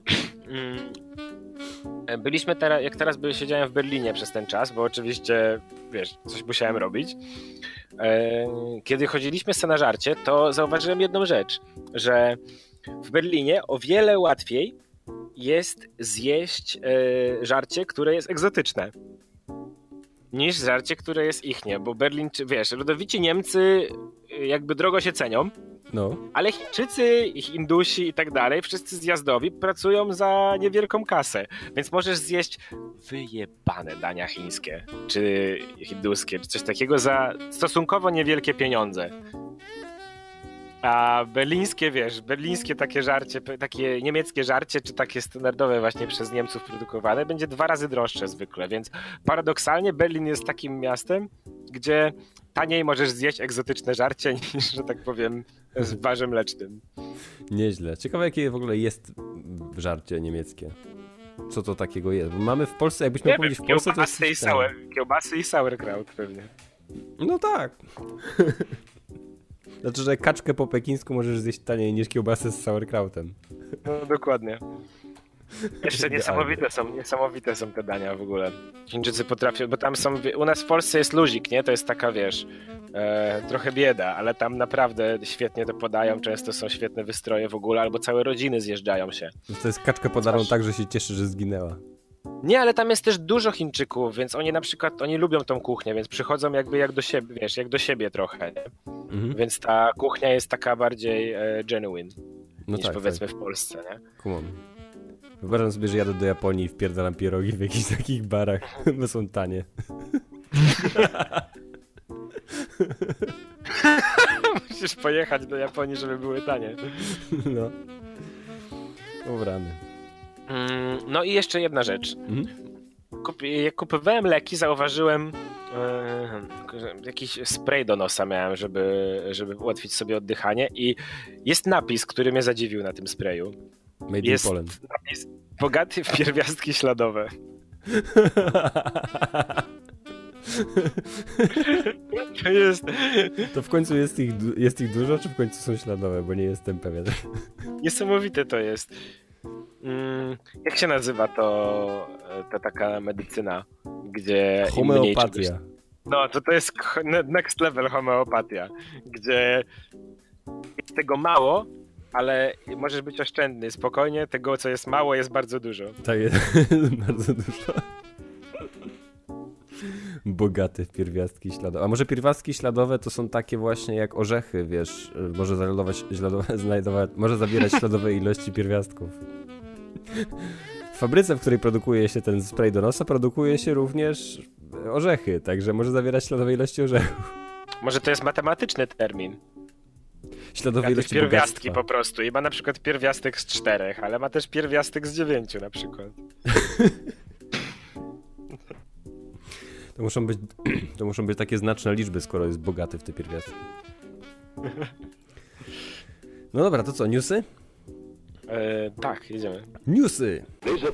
mm, byliśmy teraz, jak teraz by siedziałem w Berlinie przez ten czas, bo oczywiście, wiesz, coś musiałem robić. E, Kiedy chodziliśmy sobie na żarcie, to zauważyłem jedną rzecz, że w Berlinie o wiele łatwiej jest zjeść e, żarcie, które jest egzotyczne, niż żarcie, które jest ichnie, bo Berlin, wiesz, rodowici Niemcy jakby drogo się cenią, No. ale Chińczycy, Hindusi i tak dalej, wszyscy zjazdowi pracują za niewielką kasę, więc możesz zjeść wyjebane dania chińskie, czy hinduskie, czy coś takiego za stosunkowo niewielkie pieniądze. A berlińskie, wiesz, berlińskie takie żarcie, takie niemieckie żarcie, czy takie standardowe właśnie przez Niemców produkowane, będzie dwa razy droższe zwykle, więc paradoksalnie Berlin jest takim miastem, gdzie taniej możesz zjeść egzotyczne żarcie niż, że tak powiem, z barze mlecznym. Nieźle. Ciekawe, jakie w ogóle jest żarcie niemieckie. Co to takiego jest? Bo mamy w Polsce, jakbyśmy Nie powiedzieć wiem, w Polsce, to jest... kiełbasy i, sour, kiełbasy i sauerkraut pewnie. No tak. Znaczy, że kaczkę po pekińsku możesz zjeść taniej niż kiełbasę z sauerkrautem. No dokładnie. Jeszcze niesamowite są, niesamowite są te dania w ogóle. Chińczycy potrafią, bo tam są, u nas w Polsce jest luzik, nie? To jest taka, wiesz, e, trochę bieda, ale tam naprawdę świetnie to podają, często są świetne wystroje w ogóle, albo całe rodziny zjeżdżają się. To jest kaczkę podaną tak, że się cieszy, że zginęła. Nie, ale tam jest też dużo Chińczyków, więc oni na przykład, oni lubią tą kuchnię, więc przychodzą jakby jak do siebie, wiesz, jak do siebie trochę, nie? Mhm. Więc ta kuchnia jest taka bardziej e, genuine, no niż tak, powiedzmy tak. w Polsce, nie? Kumam. Wyobrażam sobie, że jadę do Japonii i wpierdalam pierogi w jakichś takich barach, bo są tanie. Musisz pojechać do Japonii, żeby były tanie. No. Ubrany. Mm, no i jeszcze jedna rzecz. Mhm. Kup- jak kupowałem leki, zauważyłem e, jakiś spray do nosa miałem, żeby, żeby ułatwić sobie oddychanie i jest napis, który mnie zadziwił na tym sprayu. Made jest in Poland. Napis bogaty w pierwiastki śladowe. To jest... To w końcu jest ich, jest ich dużo, czy w końcu są śladowe, bo nie jestem pewien. Niesamowite to jest. Mm, jak się nazywa to, to taka medycyna, gdzie... Homeopatia. Czegoś... No, to to jest next level homeopatia, gdzie jest tego mało, ale możesz być oszczędny, spokojnie, tego co jest mało jest bardzo dużo. Tak jest, bardzo dużo. Bogaty w pierwiastki śladowe. A może pierwiastki śladowe to są takie właśnie jak orzechy, wiesz, może znajdować, znajdować, może zawierać śladowe ilości pierwiastków. W fabryce, w której produkuje się ten spray do nosa, produkuje się również orzechy, także może zawierać śladowe ilości orzechów. Może to jest matematyczny termin. Śladowe ilości pierwiastki bogactwa. Po prostu i ma na przykład pierwiastek z czterech, ale ma też pierwiastek z dziewięciu na przykład. To muszą być, to muszą być takie znaczne liczby, skoro jest bogaty w te pierwiastki. No dobra, to co, newsy? E, tak, jedziemy. Newsy!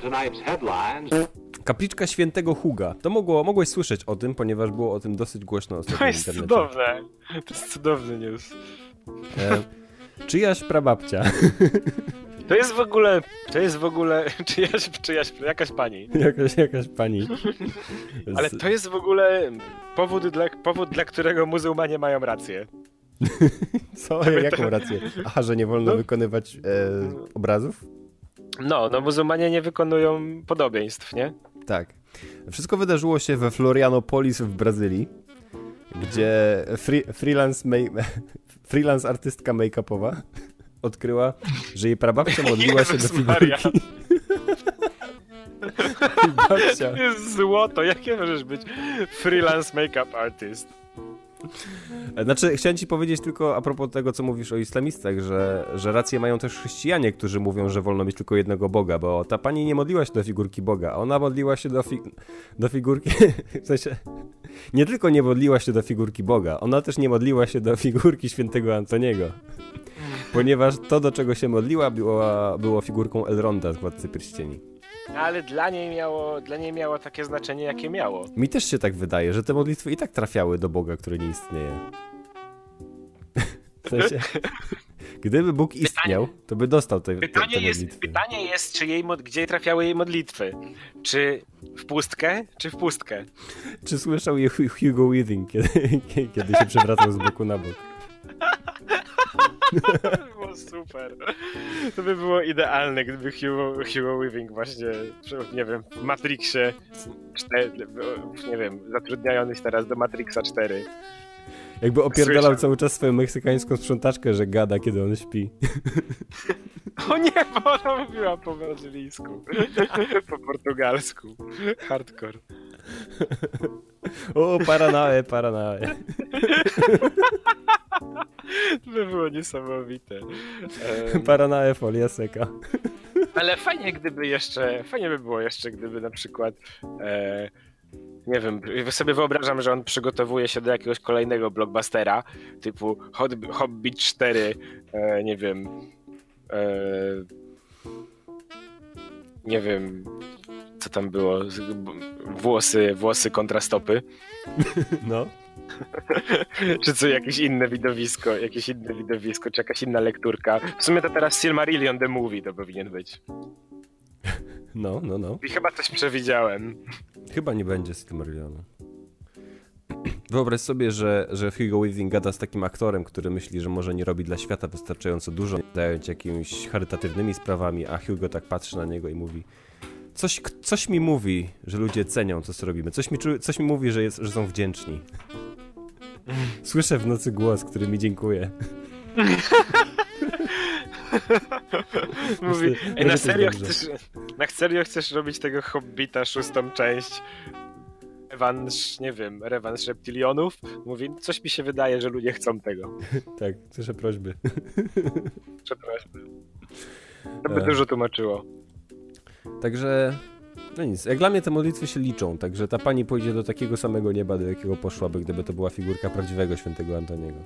Kapliczka Świętego Huga. To mogło, mogłeś słyszeć o tym, ponieważ było o tym dosyć głośno ostatnio w internecie. To jest cudowne. To jest cudowny news. E, czyjaś prababcia. To jest w ogóle, to jest w ogóle czyjaś, czyjaś, jakaś pani. Jakaś, jakaś pani. Ale to jest w ogóle powód, dla, powód, dla którego muzułmanie mają rację. Co? Jaką rację? Aha, że nie wolno no. wykonywać e, obrazów? No, no muzułmanie nie wykonują podobieństw, nie? Tak. Wszystko wydarzyło się we Florianopolis w Brazylii, gdzie free, freelance, freelance artystka make-upowa odkryła, że jej prababcia modliła się do figurki. To jest złoto, jakie możesz być freelance make-up artist? Znaczy, chciałem ci powiedzieć tylko a propos tego, co mówisz o islamistach, że, że rację mają też chrześcijanie, którzy mówią, że wolno mieć tylko jednego Boga, bo ta pani nie modliła się do figurki Boga, ona modliła się do, fi do figurki, w sensie, nie tylko nie modliła się do figurki Boga, ona też nie modliła się do figurki świętego Antoniego, ponieważ to, do czego się modliła, było, było figurką Elronda z Władcy Pierścieni. Ale dla niej miało, dla niej miało takie znaczenie, jakie miało. Mi też się tak wydaje, że te modlitwy i tak trafiały do Boga, który nie istnieje. W sensie, gdyby Bóg istniał, to by dostał te, te, te modlitwy. Jest, pytanie jest, czy jej, gdzie trafiały jej modlitwy. Czy w pustkę, czy w pustkę? Czy słyszał je Hugo Weaving, kiedy, kiedy się przewracał z boku na bok? Było super. To by było idealne, gdyby Hugo, Hugo Weaving właśnie, nie wiem, w Matrixie cztery, nie wiem, zatrudniając się teraz do Matrixa cztery. Jakby opierdalał Słyszałem. cały czas swoją meksykańską sprzątaczkę, że gada, kiedy on śpi. O nie, bo ona mówiła po brazylijsku, po portugalsku. Hardcore. O, paranae, paranae. To by było niesamowite. Um, Paranae, folia seka. ale fajnie gdyby jeszcze, fajnie by było jeszcze, gdyby na przykład, e, nie wiem, sobie wyobrażam, że on przygotowuje się do jakiegoś kolejnego blockbustera, typu Hot- Hobbit cztery, e, nie wiem, e, nie wiem, co tam było, z- b- włosy, włosy kontra stopy, No. czy co, jakieś inne widowisko, jakieś inne widowisko, czy jakaś inna lekturka. W sumie to teraz Silmarillion the Movie to powinien być. No, no, no. I chyba coś przewidziałem. Chyba nie będzie Silmarillionu. Wyobraź sobie, że, że Hugo Weaving gada z takim aktorem, który myśli, że może nie robi dla świata wystarczająco dużo, zająć jakimiś charytatywnymi sprawami, a Hugo tak patrzy na niego i mówi: Coś, coś mi mówi, że ludzie cenią to, co robimy. Coś mi, czu- coś mi mówi, że, jest, że są wdzięczni. Słyszę w nocy głos, który mi dziękuję. Mówi, Myślę, ej, może na to serio, jest dobrze. chcesz, na serio chcesz robić tego Hobbita szóstą część? Rewanż, nie wiem, rewanż reptilionów? Mówi, coś mi się wydaje, że ludzie chcą tego. Tak, słyszę prośby. Przepraszam. To by E. dużo tłumaczyło. Także, no nic, jak dla mnie te modlitwy się liczą, także ta pani pójdzie do takiego samego nieba, do jakiego poszłaby, gdyby to była figurka prawdziwego świętego Antoniego.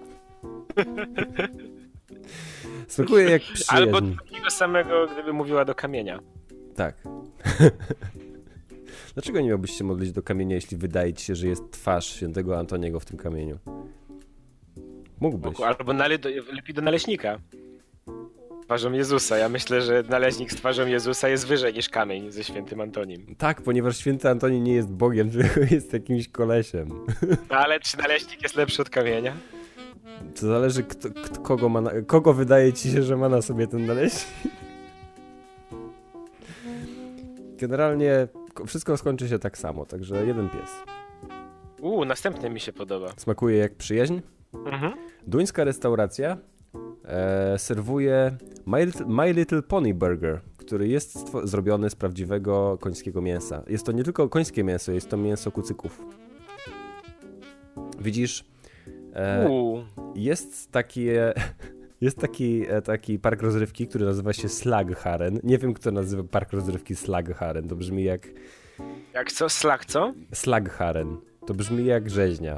Smakuje jak przyjaźń. Albo takiego samego, gdyby mówiła do kamienia. Tak. Dlaczego nie miałbyś się modlić do kamienia, jeśli wydaje ci się, że jest twarz świętego Antoniego w tym kamieniu? Mógłbyś. Albo nale- do, lepiej do naleśnika. Twarzą Jezusa. Ja myślę, że naleśnik z twarzą Jezusa jest wyżej niż kamień ze świętym Antonim. Tak, ponieważ święty Antoni nie jest Bogiem, tylko jest jakimś kolesiem. No ale czy naleśnik jest lepszy od kamienia? To zależy, kto, kto, kogo, ma na, kogo wydaje ci się, że ma na sobie ten naleśnik. Generalnie ko- wszystko skończy się tak samo, także jeden pies. Uuu, następny mi się podoba. Smakuje jak przyjaźń. Mhm. Duńska restauracja e, serwuje My Little, My Little Pony Burger, który jest stwo- zrobiony z prawdziwego końskiego mięsa. Jest to nie tylko końskie mięso, jest to mięso kucyków. Widzisz, e, Uuu. jest taki, e, jest taki, e, taki park rozrywki, który nazywa się Slagharen. Nie wiem, kto nazywa park rozrywki Slagharen. To brzmi jak Jak co? Slak co? Slagharen. To brzmi jak rzeźnia.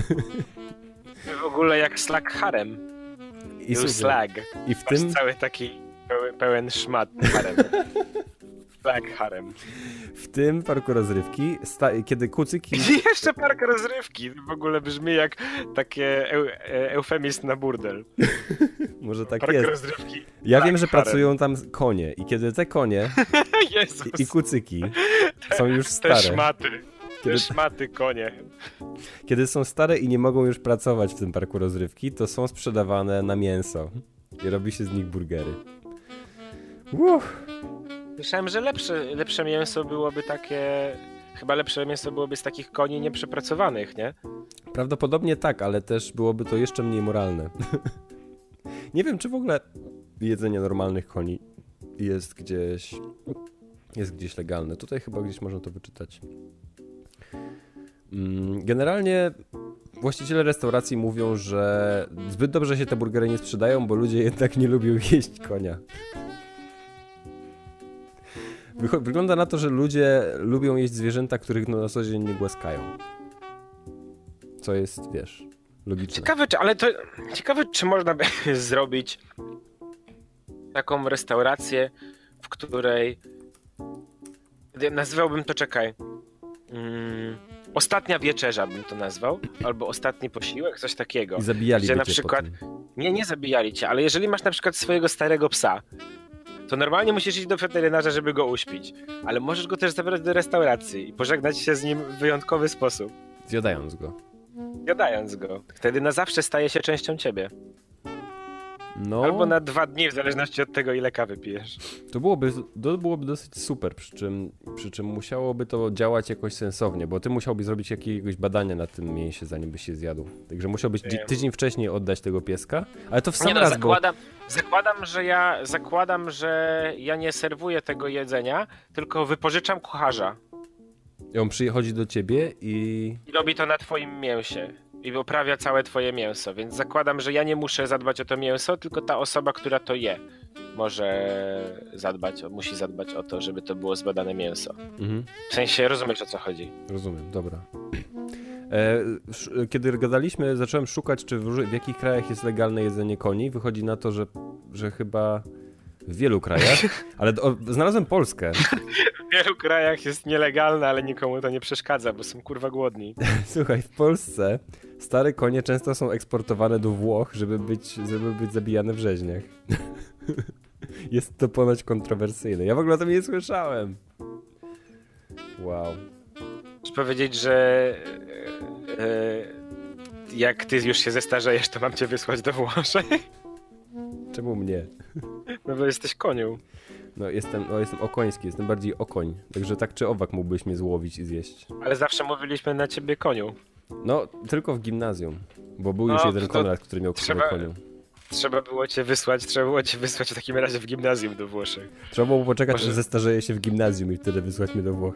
W ogóle jak Slak harem. I, I słuchaj, slag. I w Masz tym... cały taki pełen, pełen szmat harem. Slak harem. W tym parku rozrywki, sta- kiedy kucyki... I jeszcze park rozrywki. W ogóle brzmi jak takie eu, e, eufemizm na burdel. Może tak Park jest. rozrywki. Ja Slak wiem, że harem. pracują tam konie i kiedy te konie Jezus. i, i kucyki są już Te stare, szmaty. Te Kiedy- szmaty konie. kiedy są stare i nie mogą już pracować w tym parku rozrywki, to są sprzedawane na mięso i robi się z nich burgery. Uff. Słyszałem, że lepsze, lepsze mięso byłoby takie... Chyba lepsze mięso byłoby z takich koni nieprzepracowanych, nie? Prawdopodobnie tak, ale też byłoby to jeszcze mniej moralne. Nie wiem, czy w ogóle jedzenie normalnych koni jest gdzieś jest gdzieś legalne. Tutaj chyba gdzieś można to wyczytać. Mm, Generalnie właściciele restauracji mówią, że zbyt dobrze się te burgery nie sprzedają, bo ludzie jednak nie lubią jeść konia. Wycho- Wygląda na to, że ludzie lubią jeść zwierzęta, których na co dzień nie głaskają. Co jest, wiesz, logiczne. Ciekawe, czy, ale to ciekawe, czy można by zrobić taką restaurację, w której nazwałbym to, czekaj, mm, ostatnia wieczerza bym to nazwał, albo ostatni posiłek, coś takiego. I zabijali Gdzie na cię przykład, potem. nie, nie zabijali cię, ale jeżeli masz na przykład swojego starego psa, to normalnie musisz iść do weterynarza, żeby go uśpić, ale możesz go też zabrać do restauracji i pożegnać się z nim w wyjątkowy sposób, Zjadając go. jadając go. Wtedy na zawsze staje się częścią ciebie. No, Albo na dwa dni, w zależności od tego, ile kawy pijesz. to byłoby, to byłoby dosyć super, przy czym, przy czym musiałoby to działać jakoś sensownie, bo ty musiałbyś zrobić jakiegoś badania na tym mięsie, zanim byś się zjadł. Także musiałbyś Wiem. tydzień wcześniej oddać tego pieska, ale to w sam Nie no, raz, zakładam, zakładam, że ja zakładam, że ja nie serwuję tego jedzenia, tylko wypożyczam kucharza. bo on przychodzi do ciebie i... I robi to na twoim mięsie. I oprawia całe twoje mięso, więc zakładam, że ja nie muszę zadbać o to mięso, tylko ta osoba, która to je, może zadbać, musi zadbać o to, żeby to było zbadane mięso. Mhm. W sensie, rozumiesz, o co chodzi? Rozumiem, dobra. E, sz- kiedy gadaliśmy, zacząłem szukać, czy w, róż- w jakich krajach jest legalne jedzenie koni. Wychodzi na to, że, że chyba w wielu krajach, ale o, znalazłem Polskę. W wielu krajach jest nielegalne, ale nikomu to nie przeszkadza, bo są kurwa głodni. Słuchaj, w Polsce stare konie często są eksportowane do Włoch, żeby być, żeby być zabijane w rzeźniach. Jest to ponoć kontrowersyjne. Ja w ogóle o tym nie słyszałem. Wow. Chcesz powiedzieć, że e, e, jak ty już się zestarzejesz, to mam cię wysłać do Włoszech? Czemu mnie? No bo jesteś konią. No jestem, no jestem okoński, jestem bardziej okoń. Także tak czy owak mógłbyś mnie złowić i zjeść. Ale zawsze mówiliśmy na ciebie koniu. No, tylko w gimnazjum. Bo był No, już jeden to Konrad, który miał trzeba- trzeba... koniu. Trzeba było cię wysłać, trzeba było cię wysłać w takim razie w gimnazjum do Włoszech. Trzeba było poczekać, Może- aż zestarzeje się w gimnazjum i wtedy wysłać mnie do Włoch.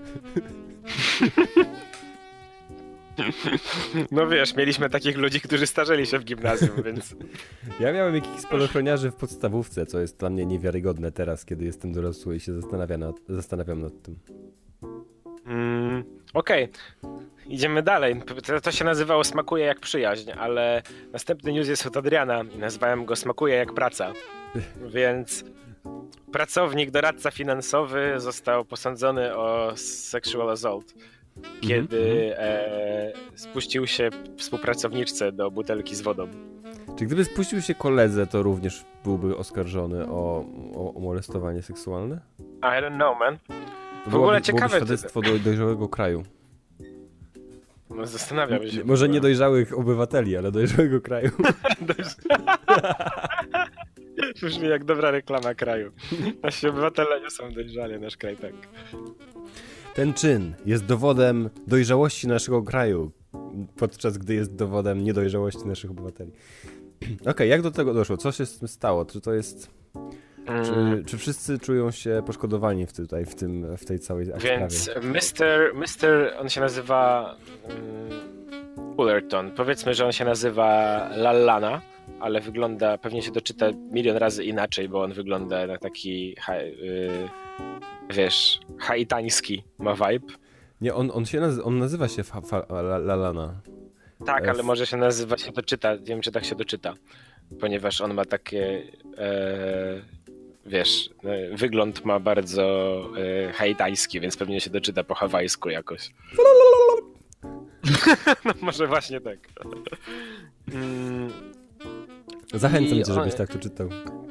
No wiesz, mieliśmy takich ludzi, którzy starzeli się w gimnazjum, więc... Ja miałem jakichś spadochroniarzy w podstawówce, co jest dla mnie niewiarygodne teraz, kiedy jestem dorosły i się zastanawiam nad, zastanawiam nad tym. Mm, Okej, idziemy dalej. To, to się nazywało Smakuje jak przyjaźń, ale następny news jest od Adriana i nazwałem go Smakuje jak praca. Więc pracownik, doradca finansowy został posądzony o sexual assault, kiedy e, spuścił się współpracowniczce do butelki z wodą. Czy gdyby spuścił się koledze, to również byłby oskarżony o, o, o molestowanie seksualne? I don't know, man. To W ogóle byłoby, ciekawe... byłoby świadectwo do, dojrzałego kraju. No, zastanawiam się. Może nie dojrzałych obywateli, ale dojrzałego kraju. Brzmi jak dobra reklama kraju. Nasi obywatele nie są dojrzali, nasz kraj tak. Ten czyn jest dowodem dojrzałości naszego kraju, podczas gdy jest dowodem niedojrzałości naszych obywateli. Okej, okay, jak do tego doszło? Co się z tym stało? Czy to jest... Czy, czy wszyscy czują się poszkodowani w, tutaj, w, tym, w tej całej sprawie? Więc mister mister on się nazywa um, Fullerton. Powiedzmy, że on się nazywa Lallana, ale wygląda, pewnie się doczyta milion razy inaczej, bo on wygląda na taki, ha, yy, wiesz, haitański ma vibe. Nie, on, on się nazywa, on nazywa się fa, fa, la, Lallana. Tak, F. ale może się nazywa, się doczyta, nie wiem, czy tak się doczyta, ponieważ on ma takie, e, wiesz, e, wygląd ma bardzo e, haitański, więc pewnie się doczyta po hawajsku jakoś. No może właśnie tak. Mm, Zachęcam I cię, żebyś on- tak to czytał.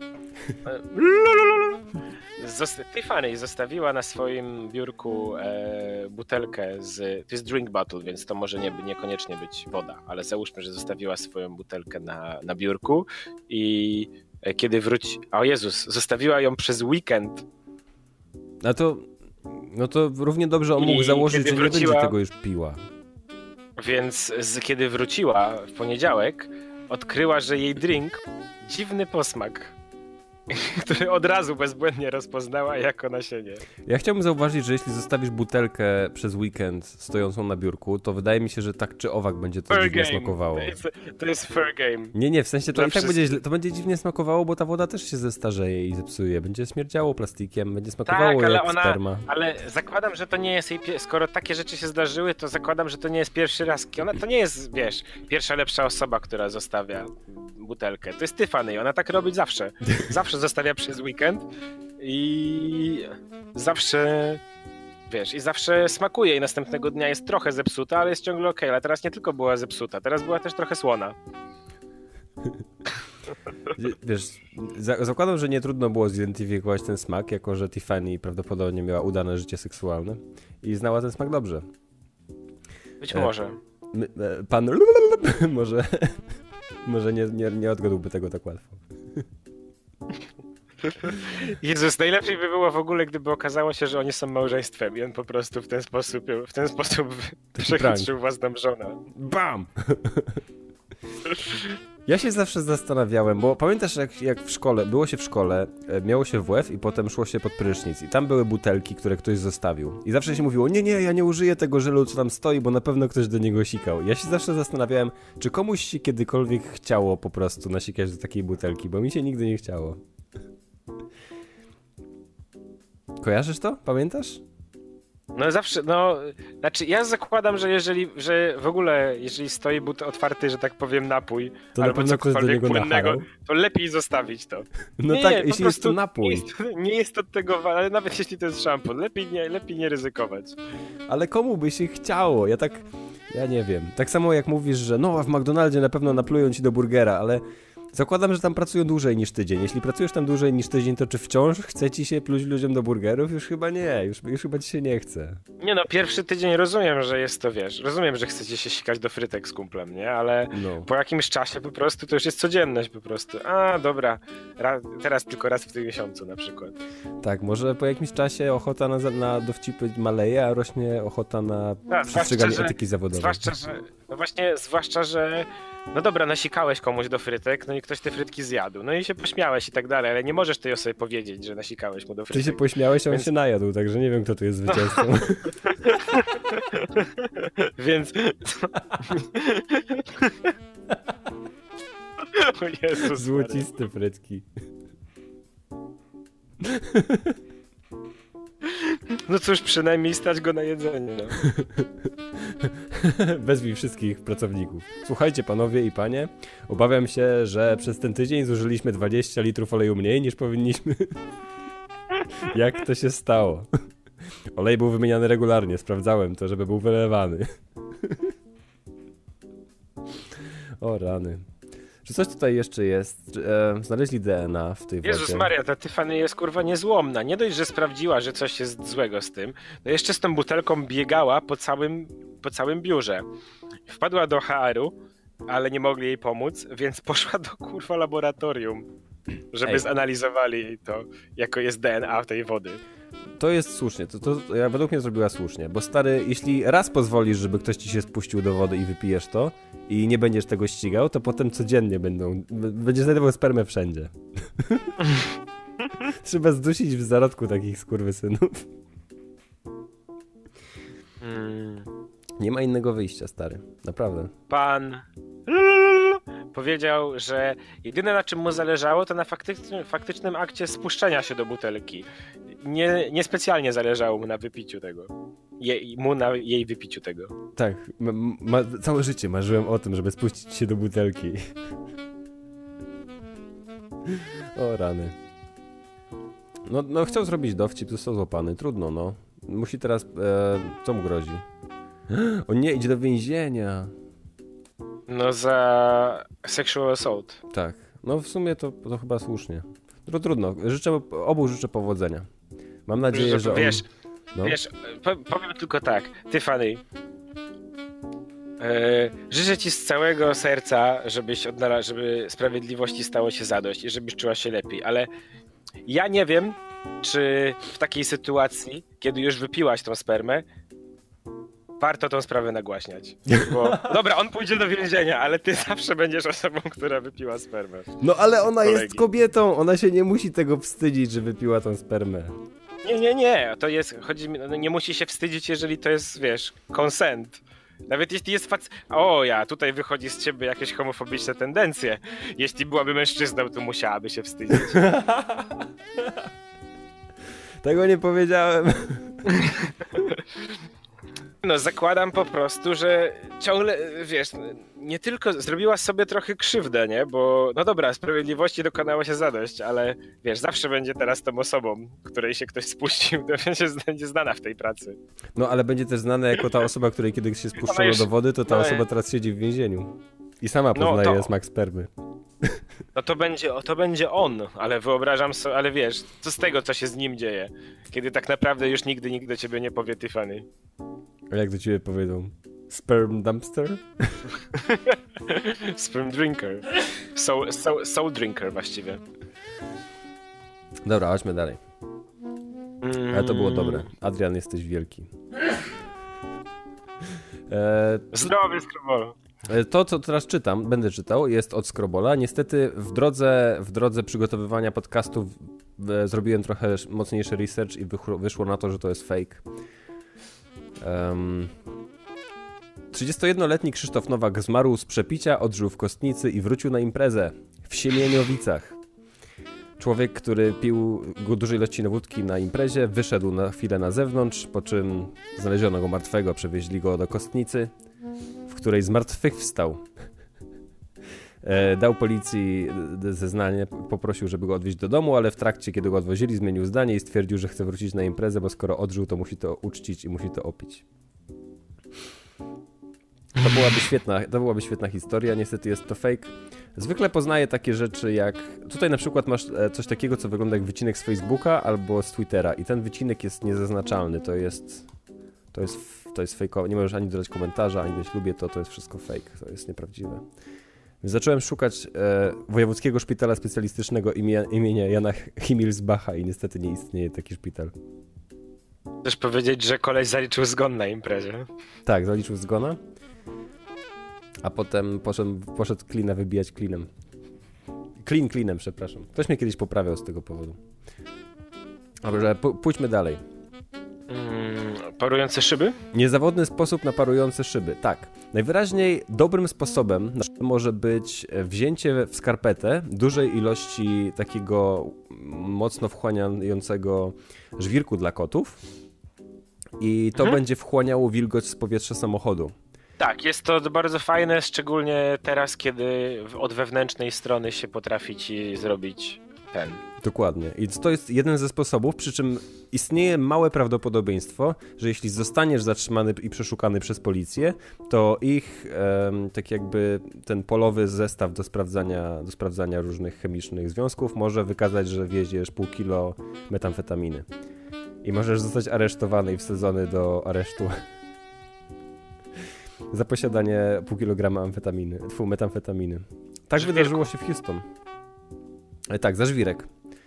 Zosta- Tiffany zostawiła na swoim biurku e, butelkę z... To jest drink bottle, więc to może nie, niekoniecznie być woda, ale załóżmy, że zostawiła swoją butelkę na, na biurku i e, kiedy wróci... O Jezus, zostawiła ją przez weekend. A to... No to równie dobrze on I mógł założyć, kiedy że nie wróciła- będzie tego już piła. Więc z, kiedy wróciła w poniedziałek, odkryła, że jej drink dziwny posmak, który od razu bezbłędnie rozpoznała jako nasienie. Ja chciałbym zauważyć, że jeśli zostawisz butelkę przez weekend stojącą na biurku, to wydaje mi się, że tak czy owak będzie to Fair dziwnie game. smakowało. To jest, to jest fair game. Nie, nie, w sensie to Dla i tak wszystkich. będzie źle, to będzie dziwnie smakowało, bo ta woda też się zestarzeje i zepsuje. Będzie śmierdziało plastikiem, będzie smakowało Tak, ale jak ona- sperma. Ale zakładam, że to nie jest jej... Pie- skoro takie rzeczy się zdarzyły, to zakładam, że to nie jest pierwszy raz. Ona to nie jest, wiesz, pierwsza lepsza osoba, która zostawia butelkę. To jest Tiffany, ona tak robi zawsze. Zawsze zostawia przez weekend i zawsze... Wiesz, i zawsze smakuje i następnego dnia jest trochę zepsuta, ale jest ciągle okej. Ale teraz nie tylko była zepsuta, teraz była też trochę słona. Wiesz, za, zakładam, że nie trudno było zidentyfikować ten smak, jako że Tiffany prawdopodobnie miała udane życie seksualne i znała ten smak dobrze. Być E, może. My, e, pan może, może nie, nie, nie odgadłby tego tak łatwo. Jezus, najlepiej by było w ogóle, gdyby okazało się, że oni są małżeństwem i on po prostu w ten sposób, w ten sposób przechytrzył własną żonę. Bam! Ja się zawsze zastanawiałem, bo pamiętasz jak, jak w szkole, było się w szkole, miało się W F i potem szło się pod prysznic i tam były butelki, które ktoś zostawił. I zawsze się mówiło, nie, nie, ja nie użyję tego żelu, co tam stoi, bo na pewno ktoś do niego sikał. Ja się zawsze zastanawiałem, czy komuś się kiedykolwiek chciało po prostu nasikać do takiej butelki, bo mi się nigdy nie chciało. Kojarzysz to? Pamiętasz? No zawsze, no, znaczy ja zakładam, że jeżeli, że w ogóle, jeżeli stoi but otwarty, że tak powiem, napój, to albo cokolwiek płynnego, nachalał. to lepiej zostawić to. No nie, tak, nie, jeśli jest to napój. Nie jest, nie jest od tego, ale nawet jeśli to jest szampon, lepiej nie, lepiej nie ryzykować. Ale komu by się chciało? Ja tak, ja nie wiem. Tak samo jak mówisz, że no, a w McDonaldzie na pewno naplują ci do burgera, ale zakładam, że tam pracują dłużej niż tydzień. Jeśli pracujesz tam dłużej niż tydzień, to czy wciąż chce ci się pluć ludziom do burgerów? Już chyba nie, już, już chyba ci się nie chce. Nie no, pierwszy tydzień rozumiem, że jest to, wiesz, rozumiem, że chcecie się sikać do frytek z kumplem, nie? Ale no. Po jakimś czasie po prostu to już jest codzienność po prostu. A, dobra, ra, teraz tylko raz w tym miesiącu na przykład. Tak, może po jakimś czasie ochota na, na dowcipy maleje, a rośnie ochota na tak, przestrzeganie etyki zawodowej. Zwłaszcza, że, no właśnie, zwłaszcza, że no dobra, nasikałeś komuś do frytek, no i ktoś te frytki zjadł, no i się pośmiałeś i tak dalej, ale nie możesz tej osobie powiedzieć, że nasikałeś mu do frytek. Ty się pośmiałeś, a on Więc... się najadł, także nie wiem, kto tu jest zwycięzcą. Więc... O Jezus, złociste frytki. No cóż, przynajmniej stać go na jedzenie. No. Wezwij wszystkich pracowników. Słuchajcie, panowie i panie, obawiam się, że przez ten tydzień zużyliśmy dwadzieścia litrów oleju mniej niż powinniśmy. Jak to się stało? Olej był wymieniany regularnie, sprawdzałem to, żeby był wylewany. O rany. Czy coś tutaj jeszcze jest? E, znaleźli D N A w tej wodzie. Jezus Maria, ta Tiffany jest kurwa niezłomna. Nie dość, że sprawdziła, że coś jest złego z tym, to jeszcze z tą butelką biegała po całym, po całym biurze. Wpadła do H R-u, ale nie mogli jej pomóc, więc poszła do kurwa laboratorium, żeby Ej. zanalizowali to, jako jest D N A w tej wody. To jest słusznie, to, to, to ja według mnie zrobiła słusznie, bo stary, jeśli raz pozwolisz, żeby ktoś ci się spuścił do wody i wypijesz to i nie będziesz tego ścigał, to potem codziennie będą, będziesz znajdował spermę wszędzie. Trzeba zdusić w zarodku takich skurwysynów. Hmm. Nie ma innego wyjścia, stary, naprawdę. Pan powiedział, że jedyne na czym mu zależało, to na faktycznym, faktycznym akcie spuszczenia się do butelki. Nie, niespecjalnie zależało mu na wypiciu tego. Je, mu na jej wypiciu tego. Tak, ma, ma, całe życie marzyłem o tym, żeby spuścić się do butelki. O rany. No, no chciał zrobić dowcip, został złapany, trudno no. Musi teraz, e, co mu grozi? O nie, idzie do więzienia. No za sexual assault. Tak, no w sumie to, to chyba słusznie. No trudno, życzę, obu życzę powodzenia. Mam nadzieję, że, że on... Wiesz, no. wiesz powiem tylko tak, Tiffany, yy, życzę ci z całego serca, żebyś odnalazł, żeby sprawiedliwości stało się zadość i żebyś czuła się lepiej, ale ja nie wiem, czy w takiej sytuacji, kiedy już wypiłaś tą spermę, warto tą sprawę nagłaśniać. Bo, dobra, on pójdzie do więzienia, ale ty zawsze będziesz osobą, która wypiła spermę. No ale ona kolegi. jest kobietą, ona się nie musi tego wstydzić, że wypiła tą spermę. Nie, nie, nie, to jest, chodzi mi, no nie musi się wstydzić, jeżeli to jest, wiesz, consent. Nawet jeśli jest fac... O ja, tutaj wychodzi z ciebie jakieś homofobiczne tendencje. Jeśli byłaby mężczyzną, to musiałaby się wstydzić. Tego nie powiedziałem. No zakładam po prostu, że ciągle, wiesz, nie tylko zrobiła sobie trochę krzywdę, nie? Bo, no dobra, sprawiedliwości dokonało się zadość, ale wiesz, zawsze będzie teraz tą osobą, której się ktoś spuścił, to będzie, będzie znana w tej pracy. No ale będzie też znana jako ta osoba, której kiedyś się spuszczono już, do wody, to ta no, osoba teraz siedzi w więzieniu. I sama poznaje no to, smak spermy. No to będzie, to będzie on, ale wyobrażam sobie, ale wiesz, co z tego, co się z nim dzieje, kiedy tak naprawdę już nigdy nikt do ciebie nie powie Tiffany. A jak do ciebie powiedzą? Sperm dumpster? Sperm drinker. Soul, soul, soul drinker właściwie. Dobra, chodźmy dalej. Ale to było dobre. Adrian, jesteś wielki. E, Zdrowie, Skrobolu. To, co teraz czytam, będę czytał, jest od Skrobola. Niestety w drodze, w drodze przygotowywania podcastów e, zrobiłem trochę mocniejszy research i wyszło, wyszło na to, że to jest fake. Um, trzydziestojednoletni Krzysztof Nowak zmarł z przepicia, odżył w kostnicy i wrócił na imprezę w Siemieniowicach. Człowiek, który pił duże ilości wódki na imprezie, wyszedł na chwilę na zewnątrz, po czym znaleziono go martwego, przewieźli go do kostnicy, w której zmartwychwstał. E, dał policji zeznanie, poprosił, żeby go odwieźć do domu, ale w trakcie, kiedy go odwozili, zmienił zdanie i stwierdził, że chce wrócić na imprezę, bo skoro odżył, to musi to uczcić i musi to opić. To byłaby świetna, to byłaby świetna historia, niestety jest to fake. Zwykle poznaję takie rzeczy jak... Tutaj na przykład masz coś takiego, co wygląda jak wycinek z Facebooka albo z Twittera i ten wycinek jest niezaznaczalny, to jest... To jest, to jest fejkowe, nie możesz ani dodać komentarza, ani dać lubię to, to jest wszystko fake, to jest nieprawdziwe. Więc zacząłem szukać e, Wojewódzkiego Szpitala Specjalistycznego imienia, imienia Jana Himmelsbacha i niestety nie istnieje taki szpital. Chcesz powiedzieć, że koleś zaliczył zgon na imprezie? Tak, zaliczył zgona, a potem poszedł, poszedł klina wybijać klinem. Klin klinem, przepraszam. Ktoś mnie kiedyś poprawiał z tego powodu. Dobrze, pójdźmy dalej. Hmm, parujące szyby? Niezawodny sposób na parujące szyby, tak. Najwyraźniej dobrym sposobem może być wzięcie w skarpetę dużej ilości takiego mocno wchłaniającego żwirku dla kotów i to mhm. będzie wchłaniało wilgoć z powietrza samochodu. Tak, jest to bardzo fajne, szczególnie teraz, kiedy od wewnętrznej strony się potrafi ci zrobić ten. Dokładnie. I to jest jeden ze sposobów, przy czym istnieje małe prawdopodobieństwo, że jeśli zostaniesz zatrzymany i przeszukany przez policję, to ich um, tak jakby ten polowy zestaw do sprawdzania, do sprawdzania różnych chemicznych związków może wykazać, że wieziesz pół kilo metamfetaminy. I możesz zostać aresztowany i wsadzony do aresztu za posiadanie pół kilograma amfetaminy, tfu, metamfetaminy. Tak Żwirku. Wydarzyło się w Houston. E, tak, za żwirek.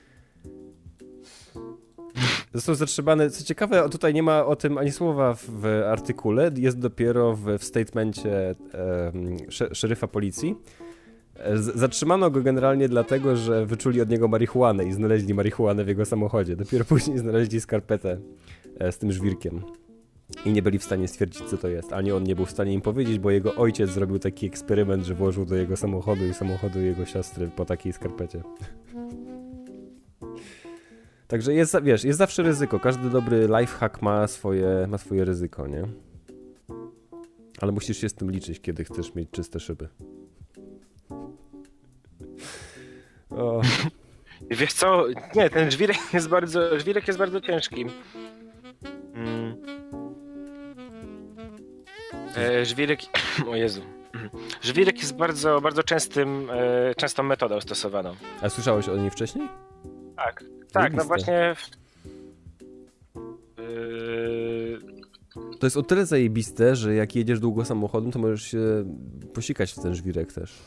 Został zatrzymany. Co ciekawe, tutaj nie ma o tym ani słowa w, w artykule. Jest dopiero w, w statemencie e, sz, szeryfa policji. E, z, zatrzymano go generalnie dlatego, że wyczuli od niego marihuanę i znaleźli marihuanę w jego samochodzie. Dopiero później znaleźli skarpetę e, z tym żwirkiem. I nie byli w stanie stwierdzić, co to jest. Ani on nie był w stanie im powiedzieć, bo jego ojciec zrobił taki eksperyment, że włożył do jego samochodu i samochodu jego siostry po takiej skarpecie. Także jest, wiesz, jest zawsze ryzyko. Każdy dobry lifehack ma swoje, ma swoje ryzyko, nie? Ale musisz się z tym liczyć, kiedy chcesz mieć czyste szyby. O. Wiesz co? Nie, ten żwirek jest bardzo, żwirek jest bardzo ciężki. Mm. E, żwirek... O Jezu. Żwirek jest bardzo, bardzo częstym, e, częstą metodą stosowaną. A słyszałeś o niej wcześniej? Tak. Tak, no właśnie... W... Yy... To jest o tyle zajebiste, że jak jedziesz długo samochodem, to możesz się posikać w ten żwirek też.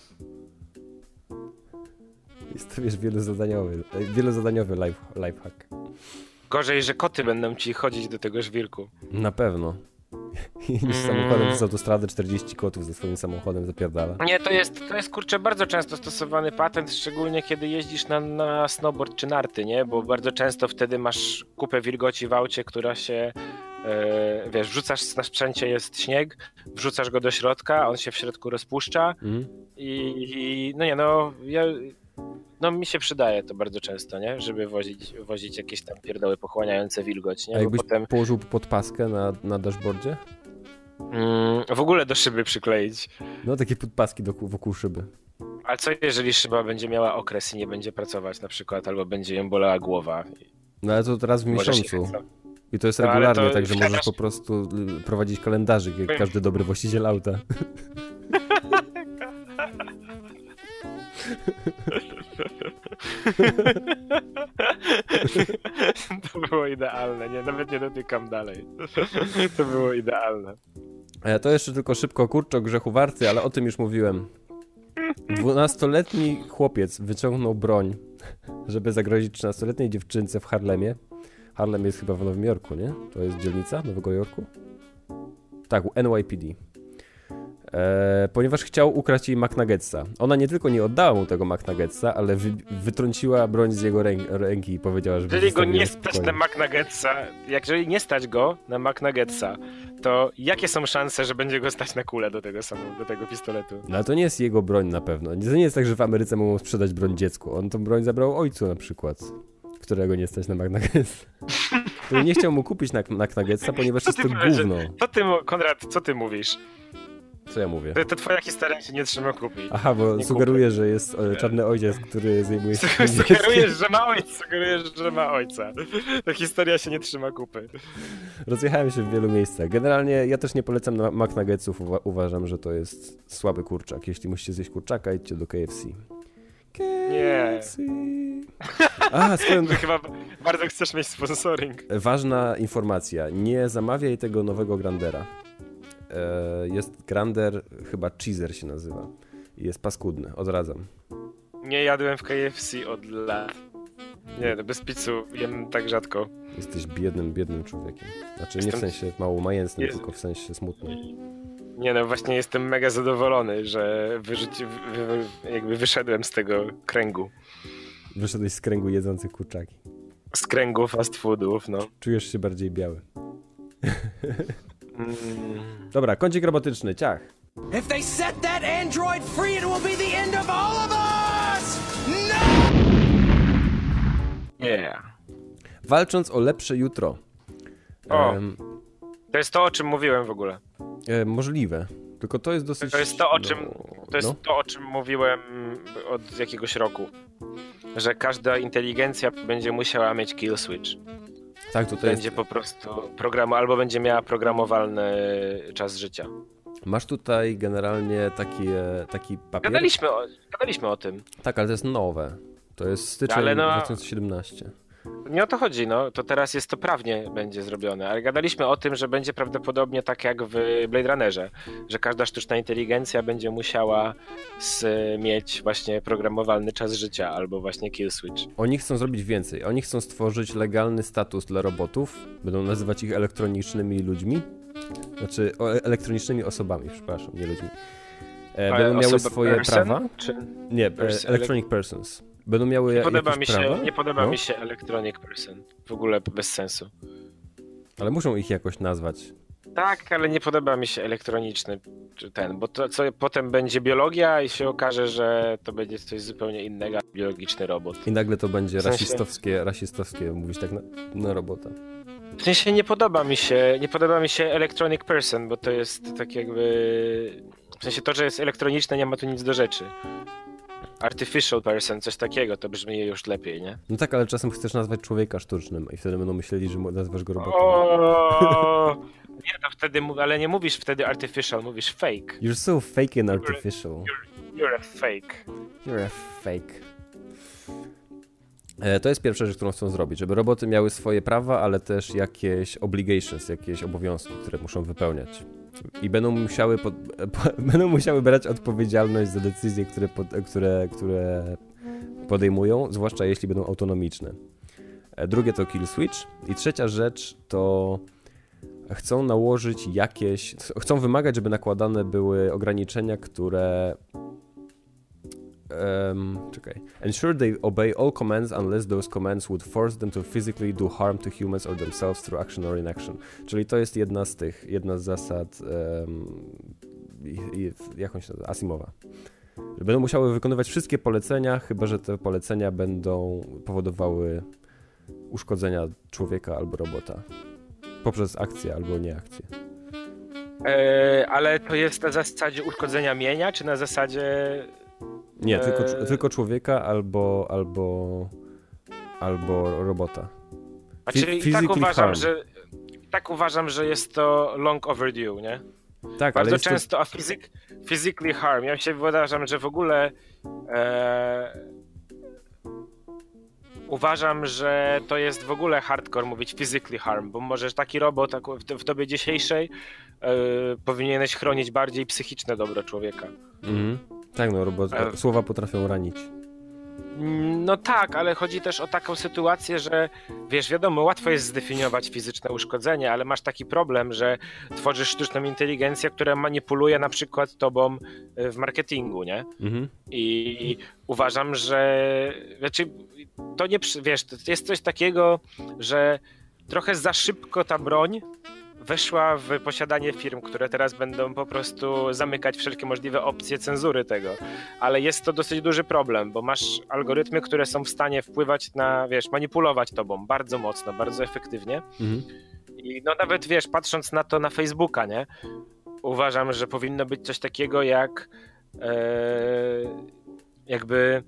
Jest to, wiesz, wielozadaniowy, wielozadaniowy life, lifehack. Gorzej, że koty będą ci chodzić do tego żwirku. Na pewno. Jedziesz samochodem z autostrady, czterdzieści kotów ze swoim samochodem zapierdala. Nie, to jest, to jest kurczę bardzo często stosowany patent, szczególnie kiedy jeździsz na, na snowboard czy narty, nie? Bo bardzo często wtedy masz kupę wilgoci w aucie, która się, e, wiesz, wrzucasz na sprzęcie, jest śnieg, wrzucasz go do środka, on się w środku rozpuszcza mm. i, i no nie, no ja... No mi się przydaje to bardzo często, nie? Żeby wozić, wozić jakieś tam pierdoły pochłaniające wilgoć, nie? A jakbyś potem... położył podpaskę na, na dashboardzie? Mm, w ogóle do szyby przykleić. No takie podpaski do, wokół szyby. A co jeżeli szyba będzie miała okres i nie będzie pracować na przykład, albo będzie ją bolała głowa? No ale to raz w miesiącu. I to jest no, regularnie, to wsiadasz... także możesz po prostu prowadzić kalendarzyk, jak każdy dobry właściciel auta. To było idealne, nie? Nawet nie dotykam dalej. To było idealne. To jeszcze tylko szybko, kurczok grzechu warty, ale o tym już mówiłem. Dwunastoletni chłopiec wyciągnął broń żeby zagrozić trzynastoletniej dziewczynce w Harlemie. Harlem jest chyba w Nowym Jorku, nie? To jest dzielnica Nowego Jorku? Tak, N Y P D. E, ponieważ chciał ukraść jej McNuggetsa. Ona nie tylko nie oddała mu tego McNuggetsa, ale wy, wytrąciła broń z jego ręk, ręki i powiedziała, że... Jeżeli go nie stać na McNuggetsa, jak jeżeli nie stać go na McNuggetsa, to jakie są szanse, że będzie go stać na kulę do tego samego, do tego pistoletu? No ale to nie jest jego broń na pewno. To nie jest tak, że w Ameryce mogą sprzedać broń dziecku. On tą broń zabrał ojcu na przykład, którego nie stać na McNuggetsa. Który nie chciał mu kupić na McNuggetsa, ponieważ Co jest ty to powiesz, gówno. Co ty, Konrad, co ty mówisz? Co ja mówię? To, to twoja historia się nie trzyma kupy. Aha, bo nie sugeruję, kupię. że jest e, czarny ojciec, który zajmuje się... Sugerujesz, że ma ojca, sugerujesz, że ma ojca. Ta historia się nie trzyma kupy. Rozjechałem się w wielu miejscach. Generalnie ja też nie polecam na McNuggetsów. Uwa- uważam, że to jest słaby kurczak. Jeśli musicie zjeść kurczaka, idźcie do K F C. K F C. Nie. A, swoją... Chyba bardzo chcesz mieć sponsoring. Ważna informacja. Nie zamawiaj tego nowego Grandera. E, jest Grander, chyba Cheezer się nazywa. I jest paskudny, odradzam. Nie jadłem w K F C od lat. Nie, no bez pizzu jem tak rzadko. Jesteś biednym, biednym człowiekiem. Znaczy nie w Jestem- sensie mało majętnym, Jest- tylko w sensie smutnym. Nie no, właśnie jestem mega zadowolony, że wyrzuci, wy, wy, jakby wyszedłem z tego kręgu. Wyszedłeś z kręgu jedzących kurczaki. Z kręgu fast foodów, no. Czujesz się bardziej biały. Mm. Dobra, kącik robotyczny, ciach. If they set that android free, it will be the end of all of us! No! Yeah. Walcząc o lepsze jutro. O. Em, To jest to, o czym mówiłem w ogóle. e, możliwe. Tylko to jest dosyć... To jest to, o czym, no, to, jest no. to, o czym mówiłem od jakiegoś roku. Że każda inteligencja będzie musiała mieć kill switch. Tak, to, to Będzie jest... po prostu program, albo będzie miała programowalny czas życia. Masz tutaj generalnie taki, e, taki papier. Gadaliśmy o, gadaliśmy o tym. Tak, ale to jest nowe. To jest styczeń Ale no- dwa tysiące siedemnaście. Nie o to chodzi, no. To teraz jest to prawnie będzie zrobione, ale gadaliśmy o tym, że będzie prawdopodobnie tak jak w Blade Runnerze, że każda sztuczna inteligencja będzie musiała z, mieć właśnie programowalny czas życia albo właśnie kill switch. Oni chcą zrobić więcej. Oni chcą stworzyć legalny status dla robotów. Będą nazywać ich elektronicznymi ludźmi. Znaczy o, elektronicznymi osobami, przepraszam, nie ludźmi. E, Ale będą miały osoba swoje person, prawa. Czy... Nie, e, Pers- electronic persons. Będą miały Nie ja- podoba, jakieś mi się, prawa. nie podoba No, mi się electronic person. W ogóle bez sensu. ale muszą ich jakoś nazwać. Tak, ale nie podoba mi się elektroniczny czy ten, bo to co potem będzie biologia i się okaże, że to będzie coś zupełnie innego, biologiczny robot. I nagle to będzie W sensie- rasistowskie, rasistowskie mówić tak na, na robota. W sensie nie podoba mi się, nie podoba mi się electronic person, bo to jest tak jakby, w sensie to, że jest elektroniczne, nie ma tu nic do rzeczy. Artificial person, coś takiego, to brzmi już lepiej, nie? No tak, ale czasem chcesz nazwać człowieka sztucznym i wtedy będą myśleli, że mu- nazwasz go robotem. O, nie, to wtedy, mów- ale nie mówisz wtedy artificial, mówisz fake. You're so fake and artificial. You're, you're a fake. You're a fake. E, To jest pierwsza rzecz, którą chcą zrobić, żeby roboty miały swoje prawa, ale też jakieś obligations, jakieś obowiązki, które muszą wypełniać. I będą musiały, pod, po, będą musiały brać odpowiedzialność za decyzje, które, pod, które, które podejmują, zwłaszcza jeśli będą autonomiczne. E, Drugie to kill switch. I trzecia rzecz to chcą nałożyć jakieś, chcą wymagać, żeby nakładane były ograniczenia, które Um, czekaj. Ensure they obey all commands unless those commands would force them to physically do harm to humans or themselves through action or inaction. Czyli to jest jedna z tych, jedna z zasad um, i, i, jak on się nazywa? Asimowa. Że będą musiały wykonywać wszystkie polecenia, chyba że te polecenia będą powodowały uszkodzenia człowieka albo robota. Poprzez akcję albo nieakcję. E, ale to jest na zasadzie uszkodzenia mienia, czy na zasadzie... Nie, tylko, Eee. tylko człowieka albo, albo, albo robota. A Fi- czyli tak physically uważam, harm. że tak uważam, że jest to long overdue, nie? Tak, ale Bardzo jest często, to... a physic, physically harm. Ja się uważam, że w ogóle e, uważam, że to jest w ogóle hardcore mówić physically harm, bo możesz taki robot tak w, w dobie dzisiejszej e, powinieneś chronić bardziej psychiczne dobro człowieka. Mhm. Tak, no, robot, E. słowa potrafią ranić. No tak, ale chodzi też o taką sytuację, że wiesz, wiadomo, łatwo jest zdefiniować fizyczne uszkodzenie, ale masz taki problem, że tworzysz sztuczną inteligencję, która manipuluje na przykład tobą w marketingu, nie? Mhm. I uważam, że znaczy, to nie, wiesz, to jest coś takiego, że trochę za szybko ta broń weszła w posiadanie firm, które teraz będą po prostu zamykać wszelkie możliwe opcje cenzury tego. Ale jest to dosyć duży problem, bo masz algorytmy, które są w stanie wpływać na, wiesz, manipulować tobą bardzo mocno, bardzo efektywnie. Mhm. I no nawet, wiesz, patrząc na to na Facebooka, nie? Uważam, że powinno być coś takiego jak e, jakby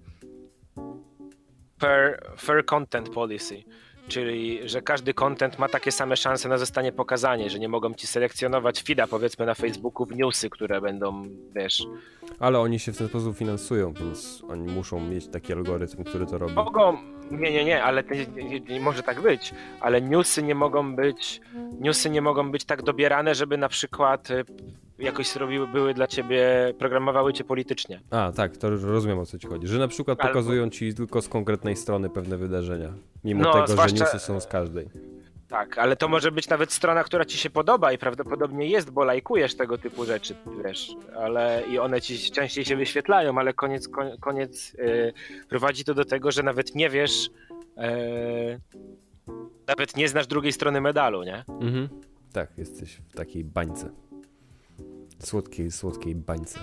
fair, fair content policy. Czyli, że każdy content ma takie same szanse na zostanie pokazane, że nie mogą ci selekcjonować feeda, powiedzmy, na Facebooku w newsy, które będą, wiesz... Ale oni się w ten sposób finansują, więc oni muszą mieć taki algorytm, który to robi. Mogą... Nie, nie, nie, ale nie, nie, nie może tak być, ale newsy nie mogą być, newsy nie mogą być tak dobierane, żeby na przykład jakoś robiły, były dla ciebie, programowały cię politycznie. A, tak, to rozumiem, o co ci chodzi. Że na przykład Albo... pokazują ci tylko z konkretnej strony pewne wydarzenia, mimo no, tego, zwłaszcza... że newsy są z każdej. Tak, ale to może być nawet strona, która ci się podoba i prawdopodobnie jest, bo lajkujesz tego typu rzeczy, wiesz, ale i one ci częściej się wyświetlają, ale koniec, koniec yy, prowadzi to do tego, że nawet nie wiesz, yy, nawet nie znasz drugiej strony medalu, nie? Mhm. Tak, jesteś w takiej bańce. Słodkiej, słodkiej bańce.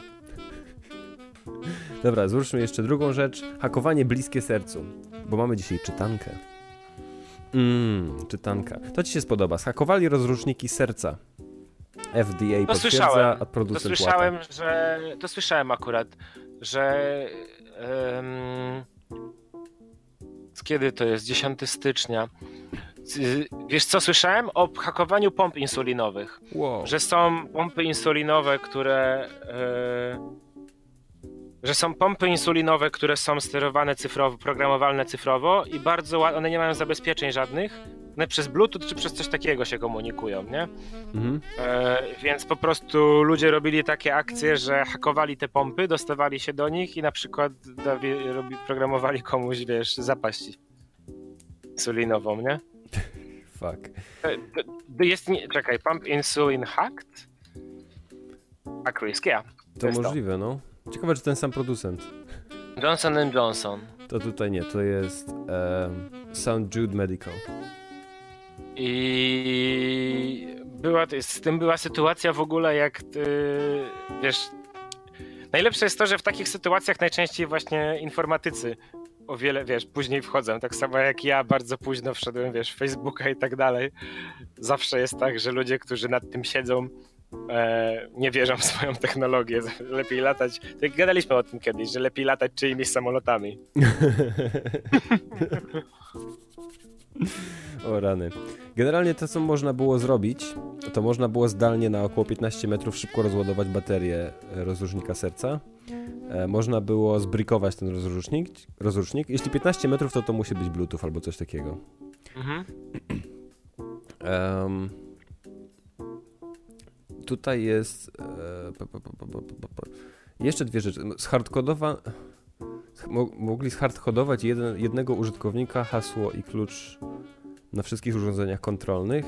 Dobra, zwróćmy jeszcze drugą rzecz. Hakowanie bliskie sercu, bo mamy dzisiaj czytankę. Mmm, czytanka. To ci się spodoba. Zhakowali rozruszniki serca. F D A to potwierdza, a producent to słyszałem, łata. że To słyszałem akurat, że um, kiedy to jest? dziesiątego stycznia. Wiesz co słyszałem? O hakowaniu pomp insulinowych. Wow. Że są pompy insulinowe, które... Yy, że są pompy insulinowe, które są sterowane cyfrowo, programowalne cyfrowo i bardzo ładne, one nie mają zabezpieczeń żadnych, one przez Bluetooth czy przez coś takiego się komunikują, nie? Mhm. E, więc po prostu ludzie robili takie akcje, że hakowali te pompy, dostawali się do nich i na przykład dawi, robi, programowali komuś, wiesz, zapaść insulinową, nie? Fuck. E, to jest, nie, czekaj, pump insulin hacked? Hack risk, ja. To, to możliwe, to. no. Ciekawe, czy ten sam producent. Johnson and Johnson. To tutaj nie, to jest um, Saint Jude Medical. I była, z tym była sytuacja w ogóle jak, ty, wiesz, najlepsze jest to, że w takich sytuacjach najczęściej właśnie informatycy o wiele, wiesz, później wchodzą, tak samo jak ja bardzo późno wszedłem, wiesz, w Facebooka i tak dalej. Zawsze jest tak, że ludzie, którzy nad tym siedzą, E, nie wierzą w swoją technologię. Lepiej latać. Tak gadaliśmy o tym kiedyś, że lepiej latać czyimiś samolotami. O rany. Generalnie to, co można było zrobić, to można było zdalnie na około piętnaście metrów szybko rozładować baterię rozrusznika serca. E, można było zbrikować ten rozrusznik, rozrusznik. Jeśli piętnaście metrów, to to musi być Bluetooth albo coś takiego. Mhm. um, Tutaj jest e, pa, pa, pa, pa, pa, pa. jeszcze dwie rzeczy. Zhardkodowa... Mogli zhardkodować jeden, jednego użytkownika, hasło i klucz na wszystkich urządzeniach kontrolnych.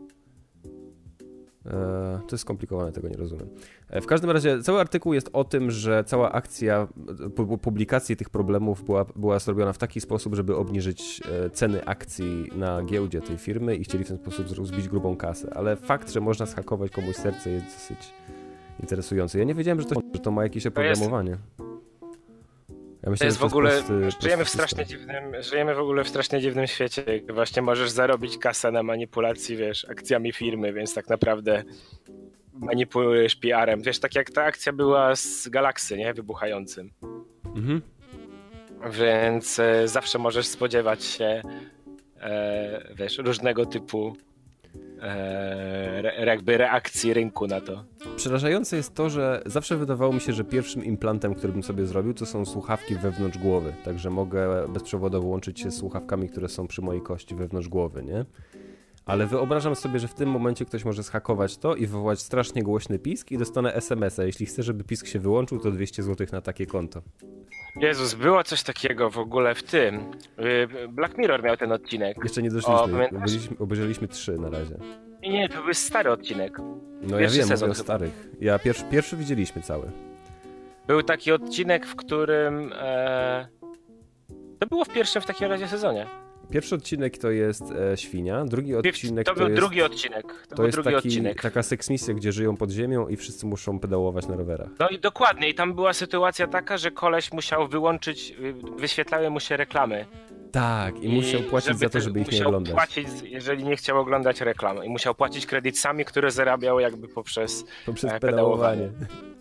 E, to jest skomplikowane, tego nie rozumiem. E, w każdym razie cały artykuł jest o tym, że cała akcja pu- publikacji tych problemów była, była zrobiona w taki sposób, żeby obniżyć e, ceny akcji na giełdzie tej firmy i chcieli w ten sposób zbić grubą kasę. Ale fakt, że można zhakować komuś serce, jest dosyć interesujący. Ja nie wiedziałem, że to, że to ma jakieś oprogramowanie. Ja myślę, to jest że to w ogóle, jest prosty, żyjemy, prosty w strasznie dziwnym, żyjemy w ogóle w strasznie dziwnym świecie, gdzie właśnie możesz zarobić kasę na manipulacji, wiesz, akcjami firmy, więc tak naprawdę manipulujesz P R-em. Wiesz, tak jak ta akcja była z Galaxy, nie? Wybuchającym. Mhm. Więc e, zawsze możesz spodziewać się e, wiesz, różnego typu e, re, jakby reakcji rynku na to. Przerażające jest to, że zawsze wydawało mi się, że pierwszym implantem, który bym sobie zrobił, to są słuchawki wewnątrz głowy. Także mogę bezprzewodowo łączyć się z słuchawkami, które są przy mojej kości wewnątrz głowy, nie? Ale wyobrażam sobie, że w tym momencie ktoś może zhakować to i wywołać strasznie głośny pisk i dostanę es em es a. Jeśli chcę, żeby pisk się wyłączył, to dwieście złotych na takie konto. Jezus, było coś takiego w ogóle w tym. Black Mirror miał ten odcinek. Jeszcze nie doszliśmy, O, obejrzeliśmy, obejrzeliśmy trzy na razie. Nie, to był stary odcinek. No Pierwszy ja wiem, sezon mówię o chyba. starych. Ja pierwszy, pierwszy widzieliśmy cały. Był taki odcinek, w którym... E... To było w pierwszym w takim razie sezonie. Pierwszy odcinek to jest e, świnia, drugi odcinek to to, był jest... drugi odcinek. To, To był jest drugi taki, odcinek. taka seksmisja, gdzie żyją pod ziemią i wszyscy muszą pedałować na rowerach. No i dokładnie, i tam była sytuacja taka, że koleś musiał wyłączyć, wyświetlały mu się reklamy. Tak, i musiał płacić za to, żeby ich nie musiał oglądać. płacić, jeżeli nie chciał oglądać reklam. I musiał płacić kredytami, które zarabiał jakby poprzez, Poprzez e, pedałowanie.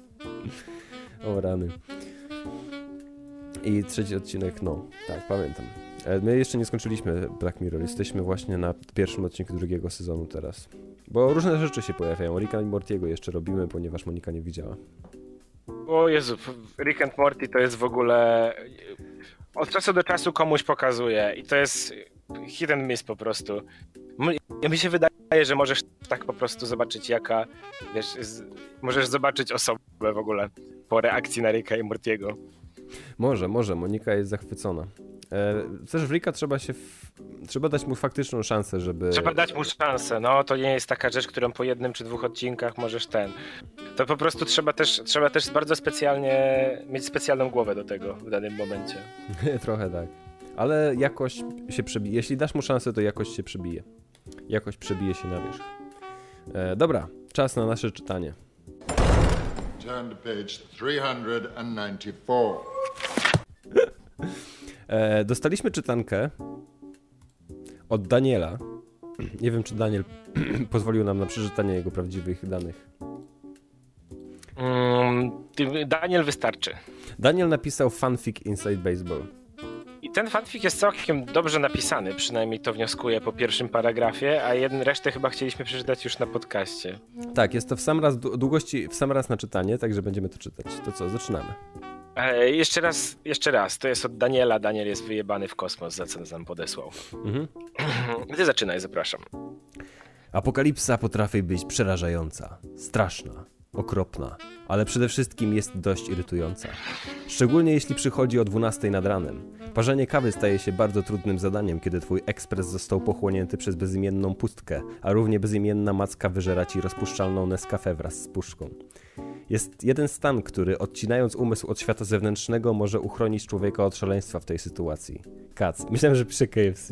O rany. I trzeci odcinek, no, tak, pamiętam. E, My jeszcze nie skończyliśmy Black Mirror, jesteśmy właśnie na pierwszym odcinku drugiego sezonu teraz. Bo różne rzeczy się pojawiają. Ricka i Mortiego jeszcze robimy, ponieważ Monika nie widziała. O Jezu, Rick and Morty to jest w ogóle... Od czasu do czasu komuś pokazuje i to jest hit and miss po prostu. M- Mi się wydaje, że możesz tak po prostu zobaczyć jaka, wiesz, z... możesz zobaczyć osobę w ogóle po reakcji na Ricka i Mortiego. Może, może, Monika jest zachwycona. E, też w Ricka trzeba się... W... Trzeba dać mu faktyczną szansę, żeby... Trzeba dać mu szansę, no to nie jest taka rzecz, którą po jednym czy dwóch odcinkach możesz ten. To po prostu trzeba też, trzeba też bardzo specjalnie mieć specjalną głowę do tego w danym momencie. Trochę tak. Ale jakoś się przebije. Jeśli dasz mu szansę, to jakoś się przebije. Jakoś przebije się na wierzch. E, dobra, czas na nasze czytanie. Turn to page three hundred ninety-four. E, dostaliśmy czytankę od Daniela. Nie wiem, czy Daniel pozwolił nam na przeczytanie jego prawdziwych danych. Mm, Daniel wystarczy. Daniel napisał fanfic Inside Baseball. I ten fanfic jest całkiem dobrze napisany, przynajmniej to wnioskuję po pierwszym paragrafie, a jeden, resztę chyba chcieliśmy przeczytać już na podcaście. Tak, jest to w sam raz, długości w sam raz na czytanie, także będziemy to czytać. To co, zaczynamy. E, jeszcze raz, jeszcze raz, to jest od Daniela, Daniel jest wyjebany w kosmos, za co nam podesłał. Mhm. Ty zaczynaj, zapraszam. Apokalipsa potrafi być przerażająca, straszna, okropna, ale przede wszystkim jest dość irytująca. Szczególnie jeśli przychodzi o dwunastej nad ranem. Parzenie kawy staje się bardzo trudnym zadaniem, kiedy twój ekspres został pochłonięty przez bezimienną pustkę, a równie bezimienna macka wyżera ci rozpuszczalną Nescafé wraz z puszką. Jest jeden stan, który odcinając umysł od świata zewnętrznego może uchronić człowieka od szaleństwa w tej sytuacji. Kac. Myślałem, że pisze K F C.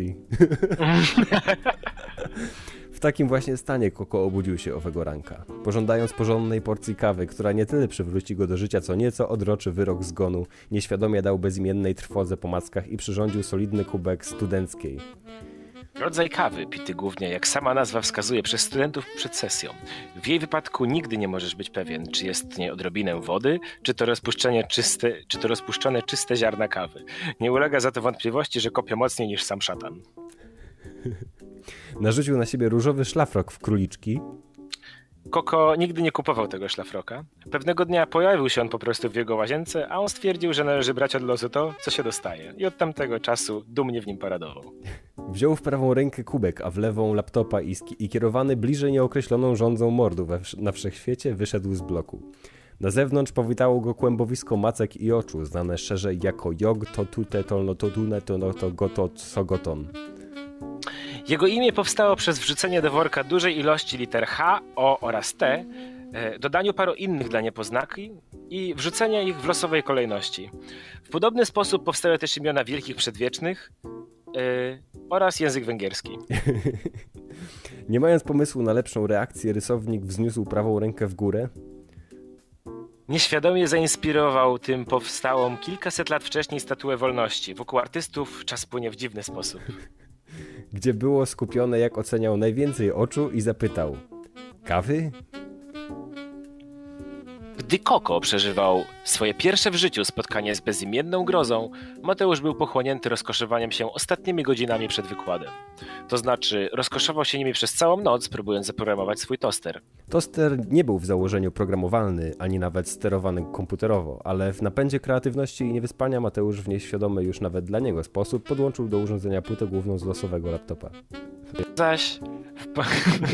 W takim właśnie stanie Koko obudził się owego ranka, pożądając porządnej porcji kawy, która nie tyle przywróci go do życia, co nieco odroczy wyrok zgonu, nieświadomie dał bezimiennej trwodze po mackach i przyrządził solidny kubek studenckiej. Rodzaj kawy, pity głównie, jak sama nazwa wskazuje, przez studentów przed sesją. W jej wypadku nigdy nie możesz być pewien, czy jest w niej odrobinę wody, czy to, rozpuszczenie czyste, czy to rozpuszczone czyste ziarna kawy. Nie ulega za to wątpliwości, że kopie mocniej niż sam szatan. Narzucił na siebie różowy szlafrok w króliczki. Koko nigdy nie kupował tego szlafroka. Pewnego dnia pojawił się on po prostu w jego łazience, a on stwierdził, że należy brać od losu to, co się dostaje. I od tamtego czasu dumnie w nim paradował. Wziął w prawą rękę kubek, a w lewą laptopa i, i kierowany bliżej nieokreśloną rządzą mordu we, na wszechświecie wyszedł z bloku. Na zewnątrz powitało go kłębowisko macek i oczu, znane szerzej jako jog to tute tolno to dune to no to goto sogoton. Jego imię powstało przez wrzucenie do worka dużej ilości liter H, O oraz T, dodaniu paru innych dla niepoznaki i wrzucenie ich w losowej kolejności. W podobny sposób powstały też imiona wielkich przedwiecznych yy, oraz język węgierski. Nie mając pomysłu na lepszą reakcję, rysownik wzniósł prawą rękę w górę. Nieświadomie zainspirował tym powstałą kilkaset lat wcześniej statuę wolności. Wokół artystów czas płynie w dziwny sposób. Gdzie było skupione, jak oceniał, najwięcej oczu i zapytał: kawy? Gdy Koko przeżywał swoje pierwsze w życiu spotkanie z bezimienną grozą, Mateusz był pochłonięty rozkoszowaniem się ostatnimi godzinami przed wykładem. To znaczy, rozkoszował się nimi przez całą noc, próbując zaprogramować swój toster. Toster nie był w założeniu programowalny, ani nawet sterowany komputerowo, ale w napędzie kreatywności i niewyspania Mateusz w nieświadomy już nawet dla niego sposób podłączył do urządzenia płytę główną z losowego laptopa. Zaś... W pa...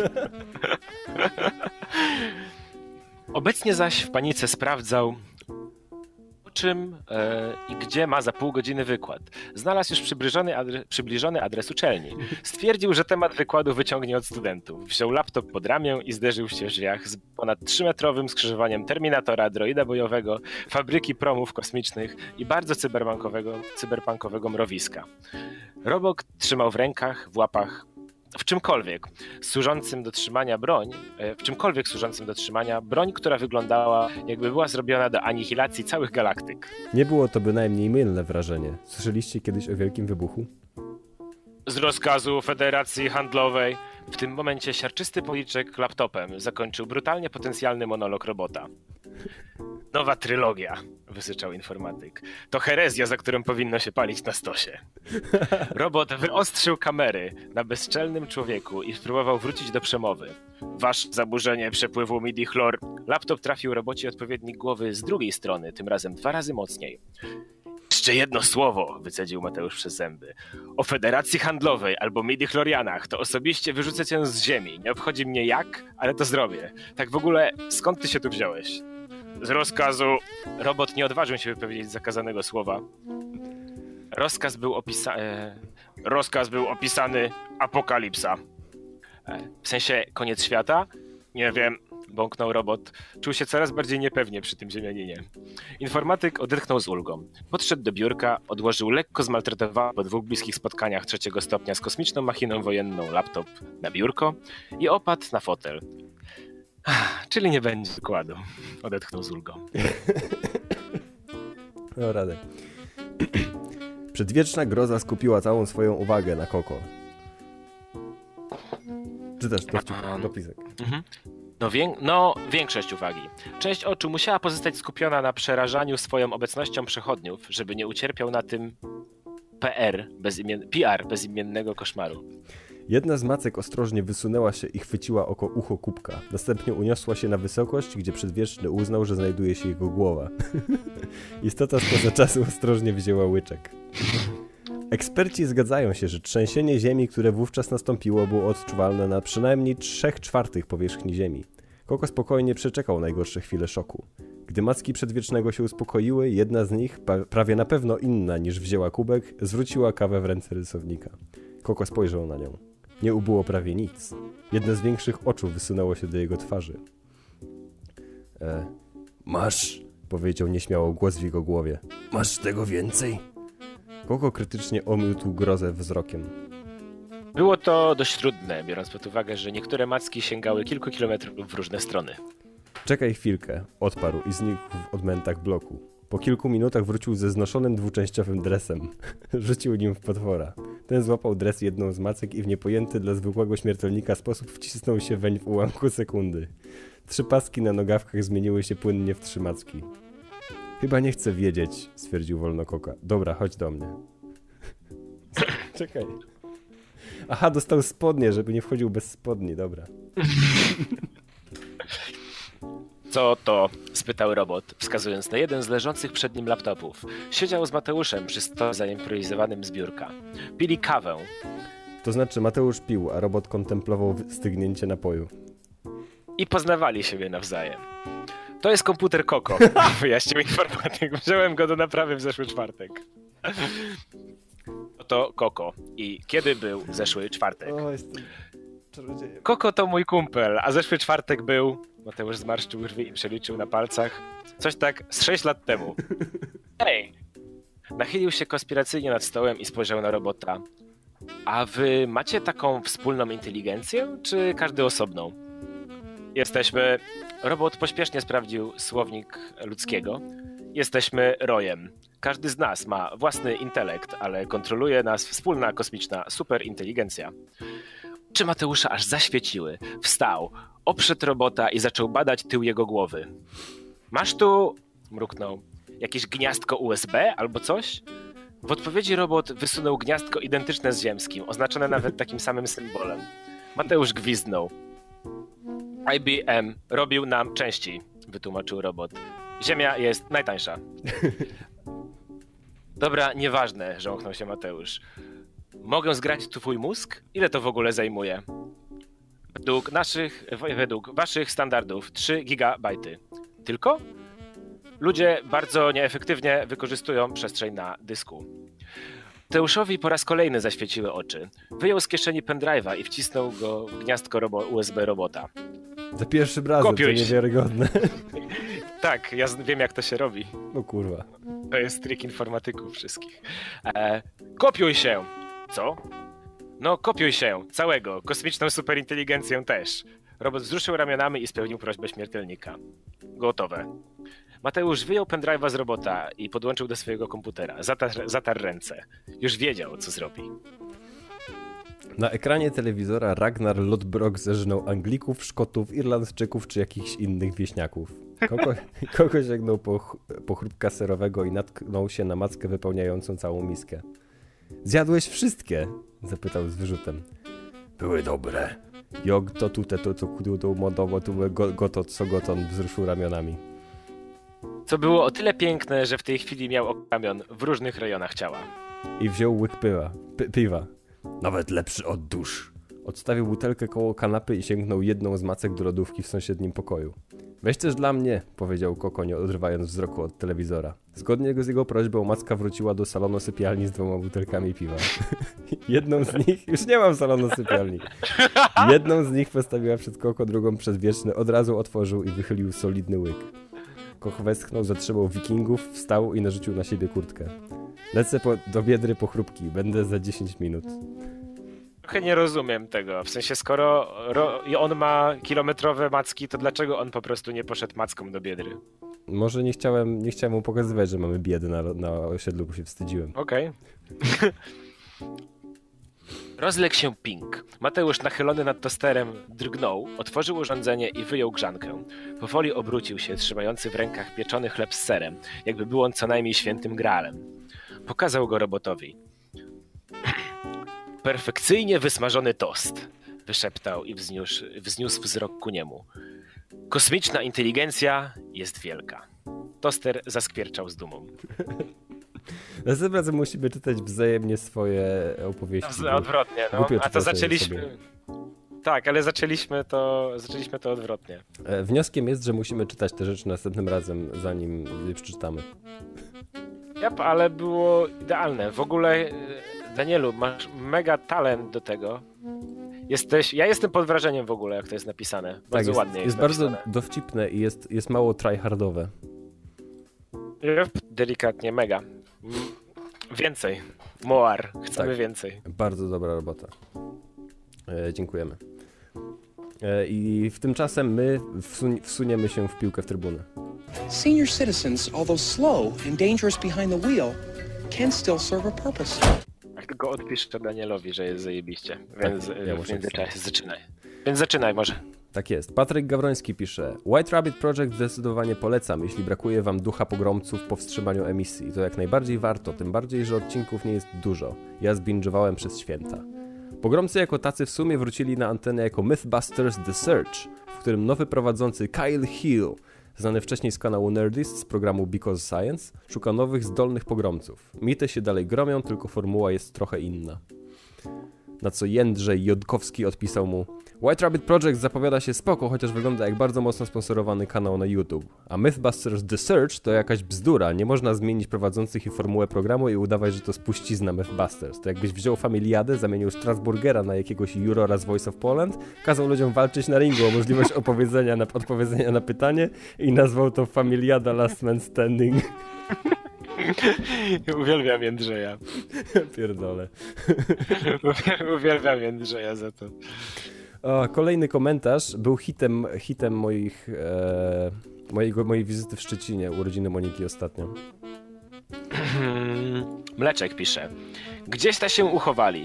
Obecnie zaś w panice sprawdzał, o czym e, i gdzie ma za pół godziny wykład. Znalazł już przybliżony, adre, przybliżony adres uczelni. Stwierdził, że temat wykładu wyciągnie od studentów. Wziął laptop pod ramię i zderzył się w drzwiach z ponad trzymetrowym skrzyżowaniem Terminatora, droida bojowego, fabryki promów kosmicznych i bardzo cyberpunkowego, cyberpunkowego mrowiska. Robot trzymał w rękach, w łapach w czymkolwiek służącym do trzymania broń, w czymkolwiek służącym do trzymania broń, która wyglądała, jakby była zrobiona do anihilacji całych galaktyk. Nie było to bynajmniej mylne wrażenie. Słyszeliście kiedyś o Wielkim Wybuchu? Z rozkazu Federacji Handlowej w tym momencie siarczysty policzek laptopem zakończył brutalnie potencjalny monolog robota. Nowa trylogia, wysyczał informatyk. To herezja, za którą powinno się palić na stosie. Robot wyostrzył kamery na bezczelnym człowieku i spróbował wrócić do przemowy. Wasz zaburzenie przepływu midi-chlor. Laptop trafił robocie odpowiednik głowy z drugiej strony, tym razem dwa razy mocniej. Jeszcze jedno słowo, wycedził Mateusz przez zęby. O Federacji Handlowej albo midi-chlorianach to osobiście wyrzucę cię z ziemi. Nie obchodzi mnie jak, ale to zrobię. Tak w ogóle, skąd ty się tu wziąłeś? Z rozkazu... Robot nie odważył się wypowiedzieć zakazanego słowa. Rozkaz był opisany... Rozkaz był opisany apokalipsa. W sensie koniec świata? Nie wiem, bąknął robot. Czuł się coraz bardziej niepewnie przy tym ziemianinie. Informatyk odetchnął z ulgą. Podszedł do biurka, odłożył lekko zmaltretowany po dwóch bliskich spotkaniach trzeciego stopnia z kosmiczną machiną wojenną laptop na biurko i opadł na fotel. Czyli nie będzie wykładu. Odetchnął z ulgą. O radę. Przedwieczna groza skupiła całą swoją uwagę na Koko. Czy też dopisek? Mhm. No, wię- no, większość uwagi. Część oczu musiała pozostać skupiona na przerażaniu swoją obecnością przechodniów, żeby nie ucierpiał na tym P R, bezimien- P R bezimiennego koszmaru. Jedna z macek ostrożnie wysunęła się i chwyciła oko ucho kubka. Następnie uniosła się na wysokość, gdzie przedwieczny uznał, że znajduje się jego głowa. Istota spoza czasu ostrożnie wzięła łyczek. Eksperci zgadzają się, że trzęsienie ziemi, które wówczas nastąpiło, było odczuwalne na przynajmniej trzech czwartych powierzchni ziemi. Koko spokojnie przeczekał najgorsze chwile szoku. Gdy macki przedwiecznego się uspokoiły, jedna z nich, prawie na pewno inna niż wzięła kubek, zwróciła kawę w ręce rysownika. Koko spojrzał na nią. Nie ubyło prawie nic. Jedno z większych oczu wysunęło się do jego twarzy. E, masz, powiedział nieśmiało głos w jego głowie. Masz tego więcej? Koko krytycznie omiótł grozę wzrokiem. Było to dość trudne, biorąc pod uwagę, że niektóre macki sięgały kilku kilometrów w różne strony. Czekaj chwilkę, odparł i znikł w odmętach bloku. Po kilku minutach wrócił ze znoszonym dwuczęściowym dresem. Rzucił nim w potwora. Ten złapał dres jedną z macek i w niepojęty dla zwykłego śmiertelnika sposób wcisnął się weń w ułamku sekundy. Trzy paski na nogawkach zmieniły się płynnie w trzy macki. Chyba nie chcę wiedzieć, stwierdził wolno Koka. Dobra, chodź do mnie. Czekaj. Aha, dostał spodnie, żeby nie wchodził bez spodni, dobra. Co to? Spytał robot, wskazując na jeden z leżących przed nim laptopów. Siedział z Mateuszem przy stole zaimprowizowanym z biurka. Pili kawę. To znaczy Mateusz pił, a robot kontemplował stygnięcie napoju. I poznawali siebie nawzajem. To jest komputer Koko, wyjaśnił informatyk. Wziąłem go do naprawy w zeszły czwartek. To Koko. I kiedy był zeszły czwartek? O, jestem czarodziejem. Koko to mój kumpel, a zeszły czwartek był... Mateusz zmarszczył brwi i przeliczył na palcach. Coś tak z sześć lat temu. Hej! Nachylił się konspiracyjnie nad stołem i spojrzał na robota. A wy macie taką wspólną inteligencję, czy każdy osobną? Jesteśmy... Robot pośpiesznie sprawdził słownik ludzkiego. Jesteśmy rojem. Każdy z nas ma własny intelekt, ale kontroluje nas wspólna kosmiczna superinteligencja. Oczy Mateusza aż zaświeciły. Wstał, oprzedł robota i zaczął badać tył jego głowy. Masz tu, mruknął, jakieś gniazdko U S B albo coś? W odpowiedzi robot wysunął gniazdko identyczne z ziemskim, oznaczone nawet takim samym symbolem. Mateusz gwizdnął. I B M robił nam części, wytłumaczył robot. Ziemia jest najtańsza. Dobra, nieważne, żąchnął się Mateusz. Mogę zgrać tu twój mózg? Ile to w ogóle zajmuje? Według naszych, według waszych standardów trzy gigabajty. Tylko? Ludzie bardzo nieefektywnie wykorzystują przestrzeń na dysku. Mateuszowi po raz kolejny zaświeciły oczy. Wyjął z kieszeni pendrive'a i wcisnął go w gniazdko robo- U S B robota. Za pierwszym razem, Kopiuj to się. niewiarygodne. Tak, ja wiem jak to się robi. No kurwa. To jest trik informatyków wszystkich. E, kopiuj się! Co? No, kopiuj się, całego, kosmiczną superinteligencję też. Robot wzruszył ramionami i spełnił prośbę śmiertelnika. Gotowe. Mateusz wyjął pendrive'a z robota i podłączył do swojego komputera. Zatarł, zatarł ręce. Już wiedział, co zrobi. Na ekranie telewizora Ragnar Lodbrok zeżnął Anglików, Szkotów, Irlandczyków czy jakichś innych wieśniaków. Koko, Koko sięgnął po, ch- po chrupka serowego i natknął się na mackę wypełniającą całą miskę. Zjadłeś wszystkie? Zapytał z wyrzutem. Były dobre. Jog to tu te to to kudu modowo tu goto co goton wzruszył ramionami. Co było o tyle piękne, że w tej chwili miał ramion w różnych rejonach ciała. I wziął łyk pywa. P- piwa. Nawet lepszy od dusz. Odstawił butelkę koło kanapy i sięgnął jedną z macek do lodówki w sąsiednim pokoju. Weź też dla mnie, powiedział Koko, nie odrywając wzroku od telewizora. Zgodnie z jego prośbą macka wróciła do salonu sypialni z dwoma butelkami piwa. Jedną z nich, już nie mam salonu sypialni. Jedną z nich postawiła przed Koko, drugą przed Wieczny, od razu otworzył i wychylił solidny łyk. Koko westchnął, zatrzymał wikingów, wstał i narzucił na siebie kurtkę. Lecę po, do Biedry po chrupki, będę za dziesięć minut. Trochę nie rozumiem tego. W sensie, skoro ro, i on ma kilometrowe macki, to dlaczego on po prostu nie poszedł macką do Biedry? Może nie chciałem, nie chciałem mu pokazywać, że mamy biedę na, na osiedlu, bo się wstydziłem. Okej. Okay. Rozległ się ping. Mateusz nachylony nad tosterem drgnął, otworzył urządzenie i wyjął grzankę. Powoli obrócił się, trzymający w rękach pieczony chleb z serem, jakby był on co najmniej świętym graalem. Pokazał go robotowi. Perfekcyjnie wysmażony tost, wyszeptał i wzniósł, wzniósł wzrok ku niemu. Kosmiczna inteligencja jest wielka. Toster zaskwierczał z dumą. Następnym razem musimy czytać wzajemnie swoje opowieści. No, odwrotnie, no. A to zaczęliśmy... Sobie. Tak, ale zaczęliśmy to, zaczęliśmy to odwrotnie. E, wnioskiem jest, że musimy czytać te rzeczy następnym razem, zanim je przeczytamy. Jap, ale było idealne. W ogóle, Danielu, masz mega talent do tego. Jesteś, ja jestem pod wrażeniem w ogóle, jak to jest napisane. Bardzo tak, jest, ładnie jest jest napisane. bardzo dowcipne i jest, jest mało tryhardowe. Yep, delikatnie, mega. Więcej. Moar. Chcemy tak, więcej. Bardzo dobra robota. E, dziękujemy. E, I w tymczasem my wsun- wsuniemy się w piłkę w trybunę. Senior citizens, although slow and dangerous behind the wheel, can still serve a purpose. Jak tylko odpiszę Danielowi, że jest zajebiście. Więc tak, ja w międzyczasie zaczynaj. Więc zaczynaj może. Tak jest. Patryk Gawroński pisze: White Rabbit Project zdecydowanie polecam, jeśli brakuje wam ducha pogromców po wstrzymaniu emisji. To jak najbardziej warto, tym bardziej, że odcinków nie jest dużo. Ja zbinge'owałem przez święta. Pogromcy jako tacy w sumie wrócili na antenę jako Mythbusters The Search, w którym nowy prowadzący Kyle Hill, znany wcześniej z kanału Nerdist z programu Because Science, szuka nowych, zdolnych pogromców. Mity się dalej gromią, tylko formuła jest trochę inna. Na co Jędrzej Jodkowski odpisał mu: White Rabbit Project zapowiada się spoko, chociaż wygląda jak bardzo mocno sponsorowany kanał na YouTube. A Mythbusters The Search to jakaś bzdura. Nie można zmienić prowadzących i formułę programu i udawać, że to spuścizna Mythbusters. To jakbyś wziął Familiadę, zamienił Strasburgera na jakiegoś jurora z Voice of Poland, kazał ludziom walczyć na ringu o możliwość opowiedzenia na, odpowiedzenia na pytanie i nazwał to Familiada Last Man Standing. Uwielbiam Jędrzeja. Pierdolę. Uwielbiam Jędrzeja za to. O, kolejny komentarz był hitem, hitem moich, e, mojego, mojej wizyty w Szczecinie, urodziny Moniki ostatnio. Mleczek pisze: Gdzieś ta się uchowali.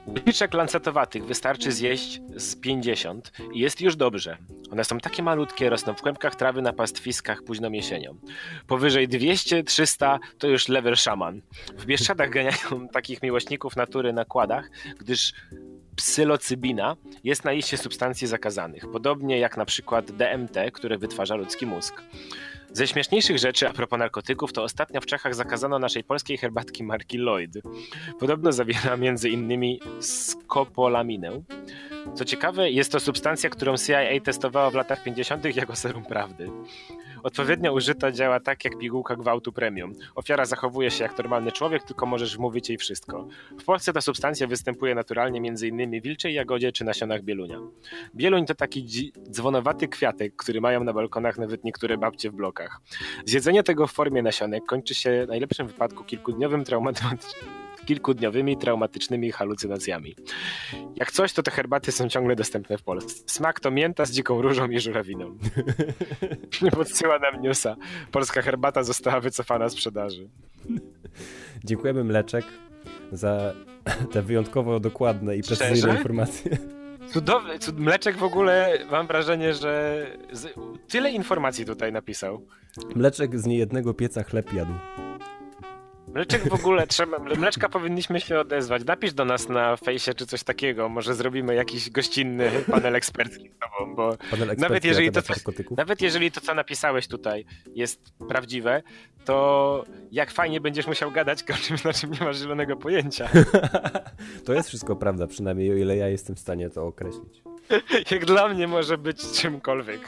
Łyżeczek lancetowatych wystarczy zjeść z pięćdziesiąt i jest już dobrze. One są takie malutkie, rosną w kłębkach trawy na pastwiskach późną jesienią. Powyżej dwieście trzysta to już level szaman. W Bieszczadach ganiają takich miłośników natury na kładach, gdyż psylocybina jest na liście substancji zakazanych, podobnie jak na przykład D M T, które wytwarza ludzki mózg. Ze śmieszniejszych rzeczy a propos narkotyków to ostatnio w Czechach zakazano naszej polskiej herbatki marki Lloyd. Podobno zawiera między innymi skopolaminę. Co ciekawe, jest to substancja, którą C I A testowała w latach pięćdziesiątych jako serum prawdy. Odpowiednio użyta działa tak jak pigułka gwałtu premium. Ofiara zachowuje się jak normalny człowiek, tylko możesz wmówić jej wszystko. W Polsce ta substancja występuje naturalnie między innymi w wilczej jagodzie czy nasionach bielunia. Bieluń to taki dzi- dzwonowaty kwiatek, który mają na balkonach nawet niektóre babcie w blokach. Zjedzenie tego w formie nasionek kończy się w najlepszym wypadku kilkudniowym traumatycznym. kilkudniowymi traumatycznymi halucynacjami. Jak coś, to te herbaty są ciągle dostępne w Polsce. Smak to mięta z dziką różą i żurawiną. Podsyła nam newsa. Polska herbata została wycofana z sprzedaży. Dziękujemy Mleczek za te wyjątkowo dokładne i precyzyjne Szczerze? informacje. Cudowny, cud... Mleczek w ogóle, mam wrażenie, że z... tyle informacji tutaj napisał. Mleczek z niejednego pieca chleb jadł. Mleczek w ogóle, trzeba, Mleczka powinniśmy się odezwać. Napisz do nas na fejsie czy coś takiego, może zrobimy jakiś gościnny panel ekspercki z tobą, bo Panel nawet jeżeli, to, co, narkotyków. nawet jeżeli to, co napisałeś tutaj jest prawdziwe, to jak fajnie będziesz musiał gadać o czymś, na czym nie masz zielonego pojęcia. To jest wszystko prawda, przynajmniej o ile ja jestem w stanie to określić. Jak dla mnie może być czymkolwiek.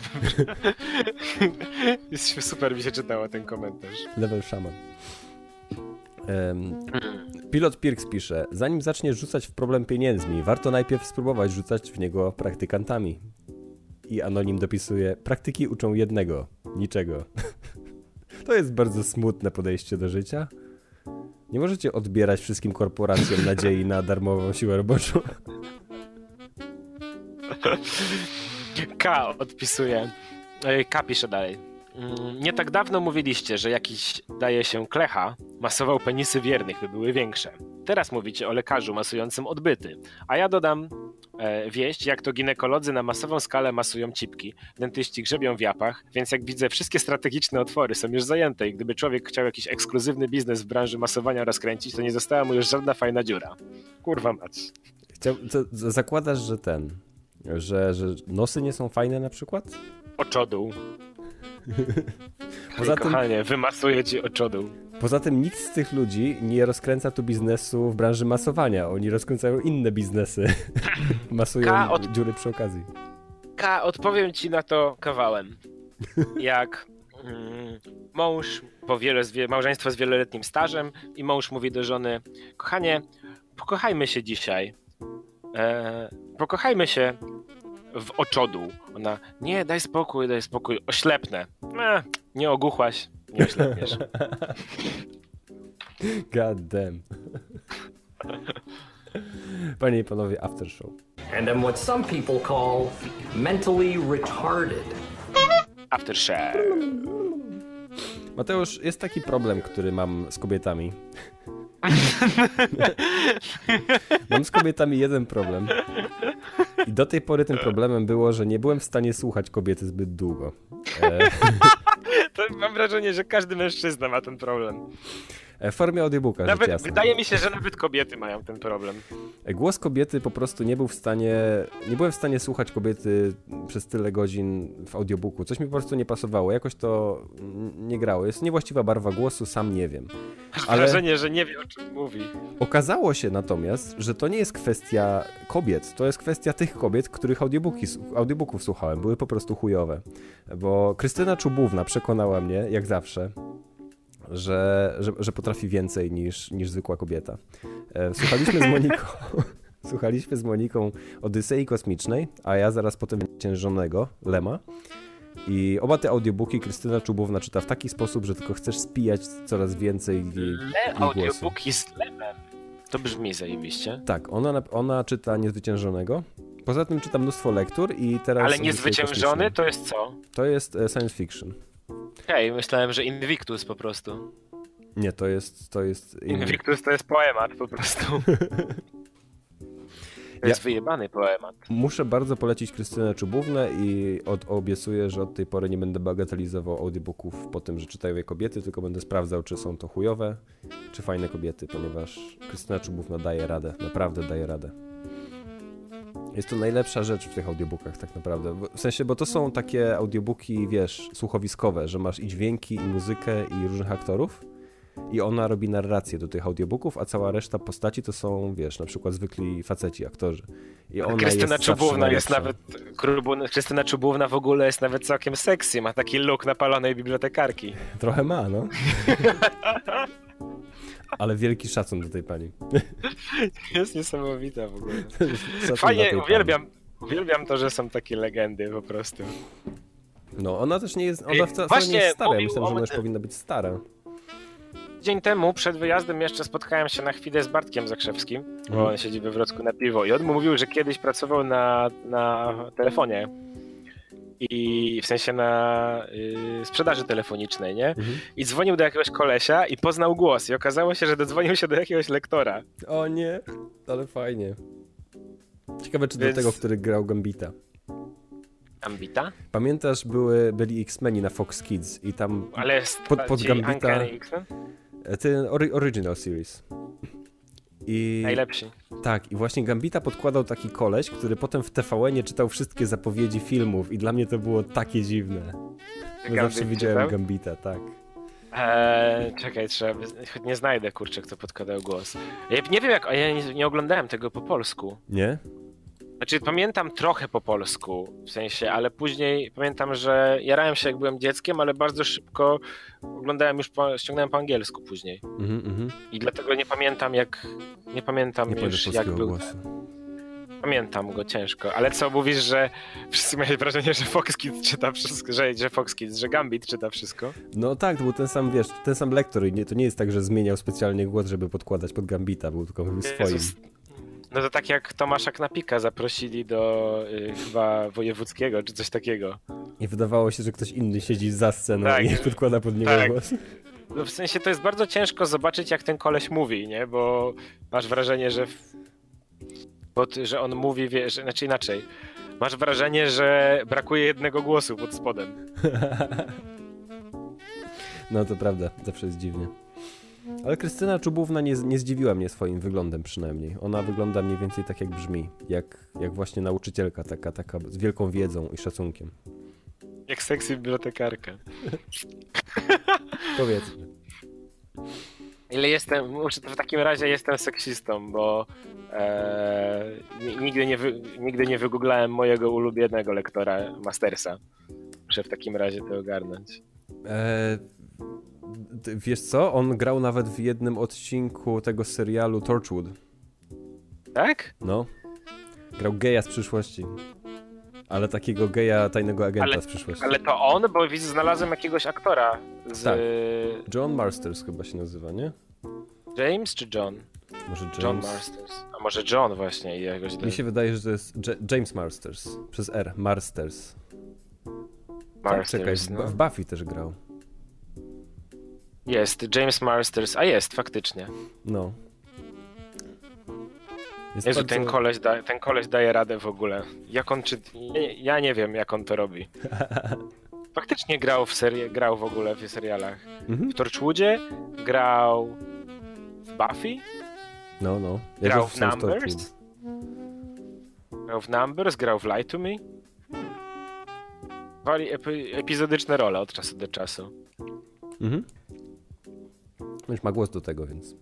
Jest super, mi się czytało ten komentarz. Level szaman. Um, Pilot Pirks pisze: zanim zaczniesz rzucać w problem pieniędzmi, warto najpierw spróbować rzucać w niego praktykantami. I anonim dopisuje: praktyki uczą jednego, niczego. To jest bardzo smutne podejście do życia. Nie możecie odbierać wszystkim korporacjom nadziei na darmową siłę roboczą. K odpisuje. K pisze dalej. Nie tak dawno mówiliście, że jakiś, daje się klecha, masował penisy wiernych, by były większe. Teraz mówicie o lekarzu masującym odbyty. A ja dodam e, wieść, jak to ginekolodzy na masową skalę masują cipki. Dentyści grzebią w japach, więc jak widzę, wszystkie strategiczne otwory są już zajęte i gdyby człowiek chciał jakiś ekskluzywny biznes w branży masowania rozkręcić, to nie została mu już żadna fajna dziura. Kurwa mać. Chciał, to, to zakładasz, że ten, że, że nosy nie są fajne na przykład? Oczodół. Poza tym, kochanie, wymasuję ci oczodół. Poza tym nikt z tych ludzi nie rozkręca tu biznesu w branży masowania. Oni rozkręcają inne biznesy. Masują K od... dziury przy okazji. K, odpowiem ci na to kawałem. Jak mm, mąż, po wiele, małżeństwo z wieloletnim stażem i mąż mówi do żony: kochanie, pokochajmy się dzisiaj. E, pokochajmy się w oczodół. Ona: nie, daj spokój, daj spokój, oślepnę. E, nie ogłuchłaś, nie oślepniesz. God damn. Panie i panowie, after show. And I'm what some people call mentally retarded. After show. Mateusz, jest taki problem, który mam z kobietami. Mam z kobietami jeden problem. I do tej pory tym problemem było, że nie byłem w stanie słuchać kobiety zbyt długo. E... To mam wrażenie, że każdy mężczyzna ma ten problem. W formie audiobooka, nawet, rzecz jasna. wydaje mi się, że nawet kobiety mają ten problem. Głos kobiety po prostu nie był w stanie, nie byłem w stanie słuchać kobiety przez tyle godzin w audiobooku. Coś mi po prostu nie pasowało, jakoś to nie grało. Jest niewłaściwa barwa głosu, sam nie wiem. Mam Ale wrażenie, że nie wie, o czym mówi. okazało się natomiast, że to nie jest kwestia kobiet, to jest kwestia tych kobiet, których audiobooki, audiobooków słuchałem. Były po prostu chujowe. Bo Krystyna Czubówna przekonała mnie, jak zawsze, Że, że, że potrafi więcej niż, niż zwykła kobieta. Słuchaliśmy z Moniką słuchaliśmy z Moniką Odysei Kosmicznej, a ja zaraz potem Ciężonego Lema. I oba te audiobooki Krystyna Czubówna czyta w taki sposób, że tylko chcesz spijać coraz więcej jej, jej głosu. Audiobooki z Lemem. To brzmi zajebiście. Tak, ona, ona czyta Niezwyciężonego. Poza tym czyta mnóstwo lektur i teraz... Ale Niezwyciężony to jest co? To jest science fiction. Hej, okay, myślałem, że Invictus po prostu. Nie, to jest... To jest Invictus to jest poemat po prostu. To jest wyjebany poemat. Muszę bardzo polecić Krystynę Czubównę i od, obiecuję, że od tej pory nie będę bagatelizował audiobooków po tym, że czytają je kobiety, tylko będę sprawdzał, czy są to chujowe, czy fajne kobiety, ponieważ Krystyna Czubówna daje radę, naprawdę daje radę. Jest to najlepsza rzecz w tych audiobookach tak naprawdę. W sensie, bo to są takie audiobooki, wiesz, słuchowiskowe, że masz i dźwięki, i muzykę, i różnych aktorów. I ona robi narrację do tych audiobooków, a cała reszta postaci to są, wiesz, na przykład zwykli faceci, aktorzy. I ona Krystyna jest Czubówna jest nawet, Krystyna Czubówna w ogóle jest nawet całkiem sexy, ma taki look napalonej bibliotekarki. Trochę ma, no. Ale wielki szacun do tej pani. Jest niesamowita w ogóle. Szacun Fajnie, uwielbiam, uwielbiam to, że są takie legendy po prostu. No, ona też nie jest, ona wcale Właśnie, nie jest stara, ja myślę, że o- ona już powinna być stara. Dzień temu, przed wyjazdem jeszcze spotkałem się na chwilę z Bartkiem Zakrzewskim, bo Mhm. on siedzi we Wrocku na piwo i on mówił, że kiedyś pracował na, na telefonie i w sensie na y, sprzedaży telefonicznej, nie? Mhm. I dzwonił do jakiegoś kolesia i poznał głos i okazało się, że dodzwonił się do jakiegoś lektora. O nie, ale fajnie. Ciekawe, czy Więc- do tego, który grał Gambita. Ambita? Pamiętasz, były, byli X-Meni na Fox Kids i tam Ale jest Pod- pod ci Gambita- Uncanny X-Men? ten ori- original series. I Najlepsi. tak, i właśnie Gambita podkładał taki koleś, który potem w T V N-ie czytał wszystkie zapowiedzi filmów i dla mnie to było takie dziwne. Bo Gambit zawsze widziałem czytał? Gambita, tak. Eee, czekaj, trzeba, choć nie znajdę, kurczę, kto podkładał głos. Ja nie wiem jak, a ja nie, nie oglądałem tego po polsku. Nie? Znaczy pamiętam trochę po polsku, w sensie, ale później pamiętam, że jarałem się jak byłem dzieckiem, ale bardzo szybko oglądałem już, po, ściągnąłem po angielsku później. Mhm, mhm. I dlatego nie pamiętam jak, nie pamiętam Nie pamiętasz już jak polskiego był. głosu. Pamiętam go ciężko, ale co mówisz, że wszyscy mieli wrażenie, że Fox Kids czyta wszystko, że, że Fox Kids, że Gambit czyta wszystko? No tak, to był ten sam, wiesz, ten sam lektor i nie, to nie jest tak, że zmieniał specjalnie głos, żeby podkładać pod Gambita, był tylko był swoim. Jezus. No to tak jak Tomasza Knapika zaprosili do y, chyba wojewódzkiego, czy coś takiego. I wydawało się, że ktoś inny siedzi za sceną Tak. i podkłada pod niego Tak. głos. No w sensie to jest bardzo ciężko zobaczyć, jak ten koleś mówi, nie? Bo masz wrażenie, że, w... Bo ty, że on mówi, wie, że... znaczy inaczej. Masz wrażenie, że brakuje jednego głosu pod spodem. No to prawda, zawsze jest dziwnie. Ale Krystyna Czubówna nie, nie zdziwiła mnie swoim wyglądem przynajmniej. Ona wygląda mniej więcej tak jak brzmi, jak, jak właśnie nauczycielka, taka, taka z wielką wiedzą i szacunkiem. Jak sexy bibliotekarka. Powiedzmy. Ile jestem, muszę, w takim razie jestem seksistą, bo e, nigdy, nie wy, nigdy nie wygooglałem mojego ulubionego lektora Mastersa. Muszę w takim razie to ogarnąć. E, ty- wiesz co? On grał nawet w jednym odcinku tego serialu Torchwood. Tak? No. Grał geja z przyszłości. Ale takiego geja tajnego agenta Ale- z przyszłości. Ale to on, bo widzę, znalazłem jakiegoś aktora z Tak. John Marsters chyba się nazywa, nie? James czy John? Może James? John Marsters. A może John właśnie i jakoś... Mi się wydaje, że to jest J- James Marsters. Przez R. Marsters. Tak, Marsters, czekaj, w, no. w Buffy też grał. Jest, James Marsters, a jest, faktycznie. No. Jest Jezu, bardzo- ten, koleś da, ten koleś daje radę w ogóle. Jak on czy... Ja, ja nie wiem, jak on to robi. Faktycznie grał w serii, grał w ogóle w serialach. Mhm. W Torchwoodzie, grał w Buffy, No, no. Ja grał też w sam Numbers, Torchwood. grał w Numbers, grał w Lie to Me. Wali epi epizodyczne role od czasu do czasu. Mhm. Już ma głos do tego, więc...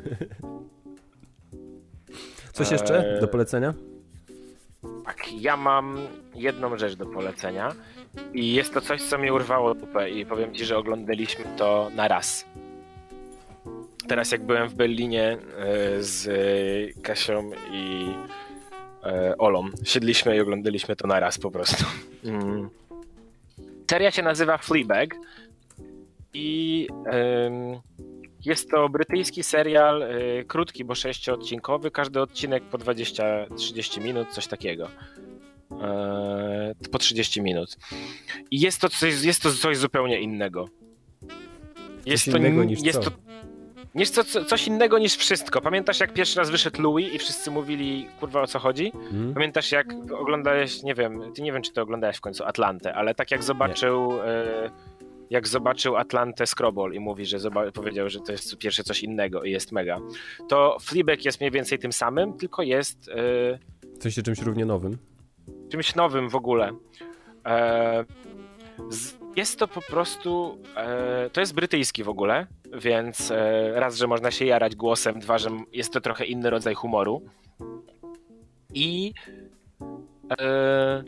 Coś jeszcze Eee. do polecenia? Tak, ja mam jedną rzecz do polecenia i jest to coś, co mnie urwało dupę i powiem ci, że oglądaliśmy to na raz. Teraz jak byłem w Berlinie e, z e, Kasią i e, Olą, siedliśmy i oglądaliśmy to na raz po prostu. Mm. Seria się nazywa Fleabag i em, jest to brytyjski serial, y, krótki, bo sześciodcinkowy, każdy odcinek po dwadzieścia trzydzieści minut, coś takiego. E, po trzydzieści minut. I jest to coś, jest to coś zupełnie innego. Jest Coś to, innego ni- niż jest co? to niż co, co, coś innego niż wszystko. Pamiętasz, jak pierwszy raz wyszedł Louis i wszyscy mówili, kurwa, o co chodzi? Hmm? Pamiętasz, jak oglądałeś, nie wiem, ty nie wiem, czy to oglądałeś w końcu Atlantę, ale tak jak zobaczył e, jak zobaczył Atlantę Scrobol i mówi, że zoba- powiedział, że to jest pierwsze coś innego i jest mega, to Fleabag jest mniej więcej tym samym, tylko jest e, coś czymś równie nowym. Czymś nowym w ogóle. E, z, jest to po prostu, e, to jest brytyjski w ogóle, więc e, raz, że można się jarać głosem, dwa, że jest to trochę inny rodzaj humoru. I e,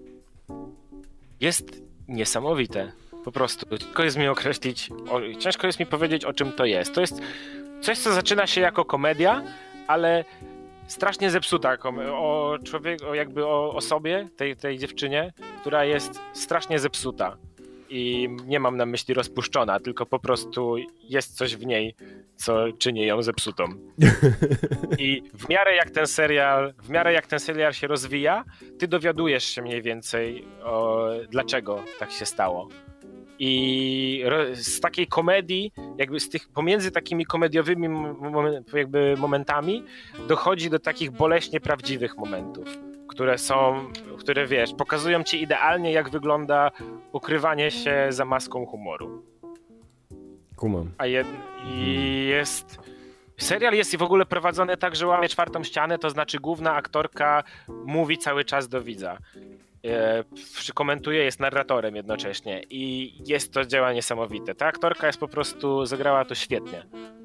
jest niesamowite. Po prostu. Ciężko jest mi określić, o, ciężko jest mi powiedzieć, o czym to jest. To jest coś, co zaczyna się jako komedia, ale strasznie zepsuta o człowiek, o jakby o osobie, tej, tej dziewczynie, która jest strasznie zepsuta. I nie mam na myśli rozpuszczona, tylko po prostu jest coś w niej, co czyni ją zepsutą. I w miarę jak ten serial, w miarę jak ten serial się rozwija, ty dowiadujesz się mniej więcej o dlaczego tak się stało. I z takiej komedii, jakby z tych pomiędzy takimi komediowymi moment, jakby momentami dochodzi do takich boleśnie prawdziwych momentów, które są, które wiesz, pokazują ci idealnie, jak wygląda ukrywanie się za maską humoru. Kumam. A jed... I jest... Serial jest w ogóle prowadzony tak, że łamie czwartą ścianę, to znaczy główna aktorka mówi cały czas do widza. E, komentuje, jest narratorem jednocześnie i jest to dzieło niesamowite. Ta aktorka jest po prostu, zagrała to świetnie.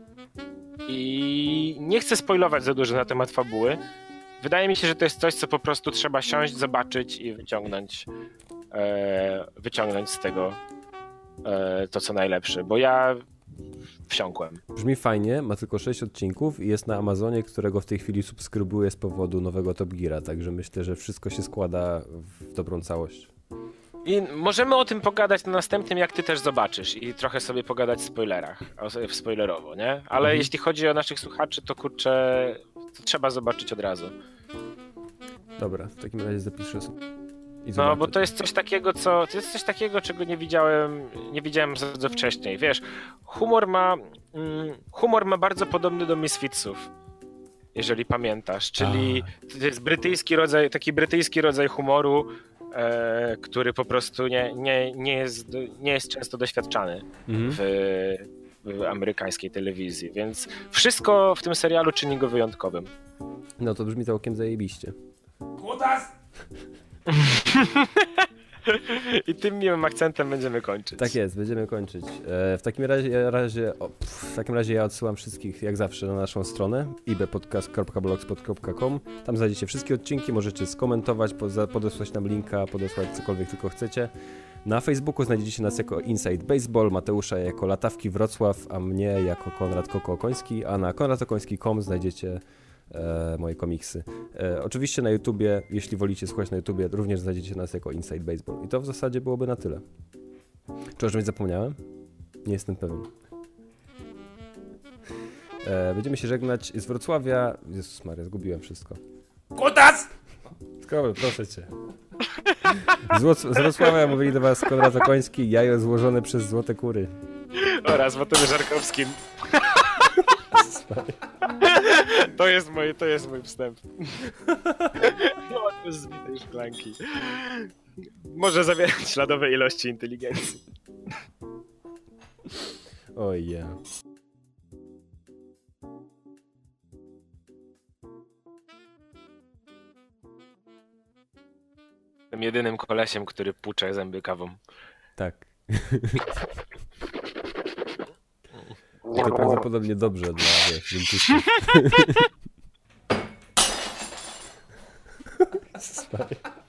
I nie chcę spoilować za dużo na temat fabuły. Wydaje mi się, że to jest coś, co po prostu trzeba siąść, zobaczyć i wyciągnąć, e, wyciągnąć z tego e, to, co najlepsze, bo ja wsiąkłem. Brzmi fajnie, ma tylko sześć odcinków i jest na Amazonie, którego w tej chwili subskrybuję z powodu nowego Top Geara, także myślę, że wszystko się składa w dobrą całość. I możemy o tym pogadać na następnym, jak ty też zobaczysz i trochę sobie pogadać w spoilerach, w spoilerowo, nie? Ale mhm. jeśli chodzi o naszych słuchaczy, to kurczę, to trzeba zobaczyć od razu. Dobra, w takim razie zapiszę sobie. No, bo to jest coś takiego, co. To jest coś takiego, czego nie widziałem, nie widziałem bardzo wcześniej. Wiesz, humor ma. Mm, humor ma bardzo podobny do Misfitsów, jeżeli pamiętasz. Czyli A. to jest brytyjski rodzaj, taki brytyjski rodzaj humoru, e, który po prostu nie, nie, nie, jest, nie jest często doświadczany mhm. w, w amerykańskiej telewizji. Więc wszystko w tym serialu czyni go wyjątkowym. No to brzmi całkiem zajebiście. Kutas! I tym miłym akcentem będziemy kończyć. Tak jest, będziemy kończyć. E, w takim razie, razie o, pff, w takim razie ja odsyłam wszystkich, jak zawsze, na naszą stronę i b podcast kropka blogspot kropka com. Tam znajdziecie wszystkie odcinki, możecie skomentować, podesłać nam linka, podesłać cokolwiek tylko chcecie. Na Facebooku znajdziecie nas jako Inside Baseball, Mateusza jako Latawki Wrocław, a mnie jako Konrad Koko Okoński, a na konrad okoński kropka com znajdziecie E, moje komiksy. E, oczywiście na YouTubie, jeśli wolicie słuchać na YouTubie, również znajdziecie nas jako Inside Baseball. I to w zasadzie byłoby na tyle. Czy o czymś zapomniałem? Nie jestem pewien. E, będziemy się żegnać z Wrocławia. Jezus Maria, zgubiłem wszystko. Kutas! Skoro, proszę cię. Z, Wroc- z Wrocławia mówili do was Konrad Okoński, jajo złożone przez złote kury. Oraz Mateusz Żarkowskim. To jest mój, to jest mój wstęp. No, to jest zbitej szklanki. Może zawierać śladowe ilości inteligencji. Oj, ja. Jestem jedynym kolesiem, który płucze zęby kawą. Tak. To prawdopodobnie dobrze dla, wiesz, dentystów.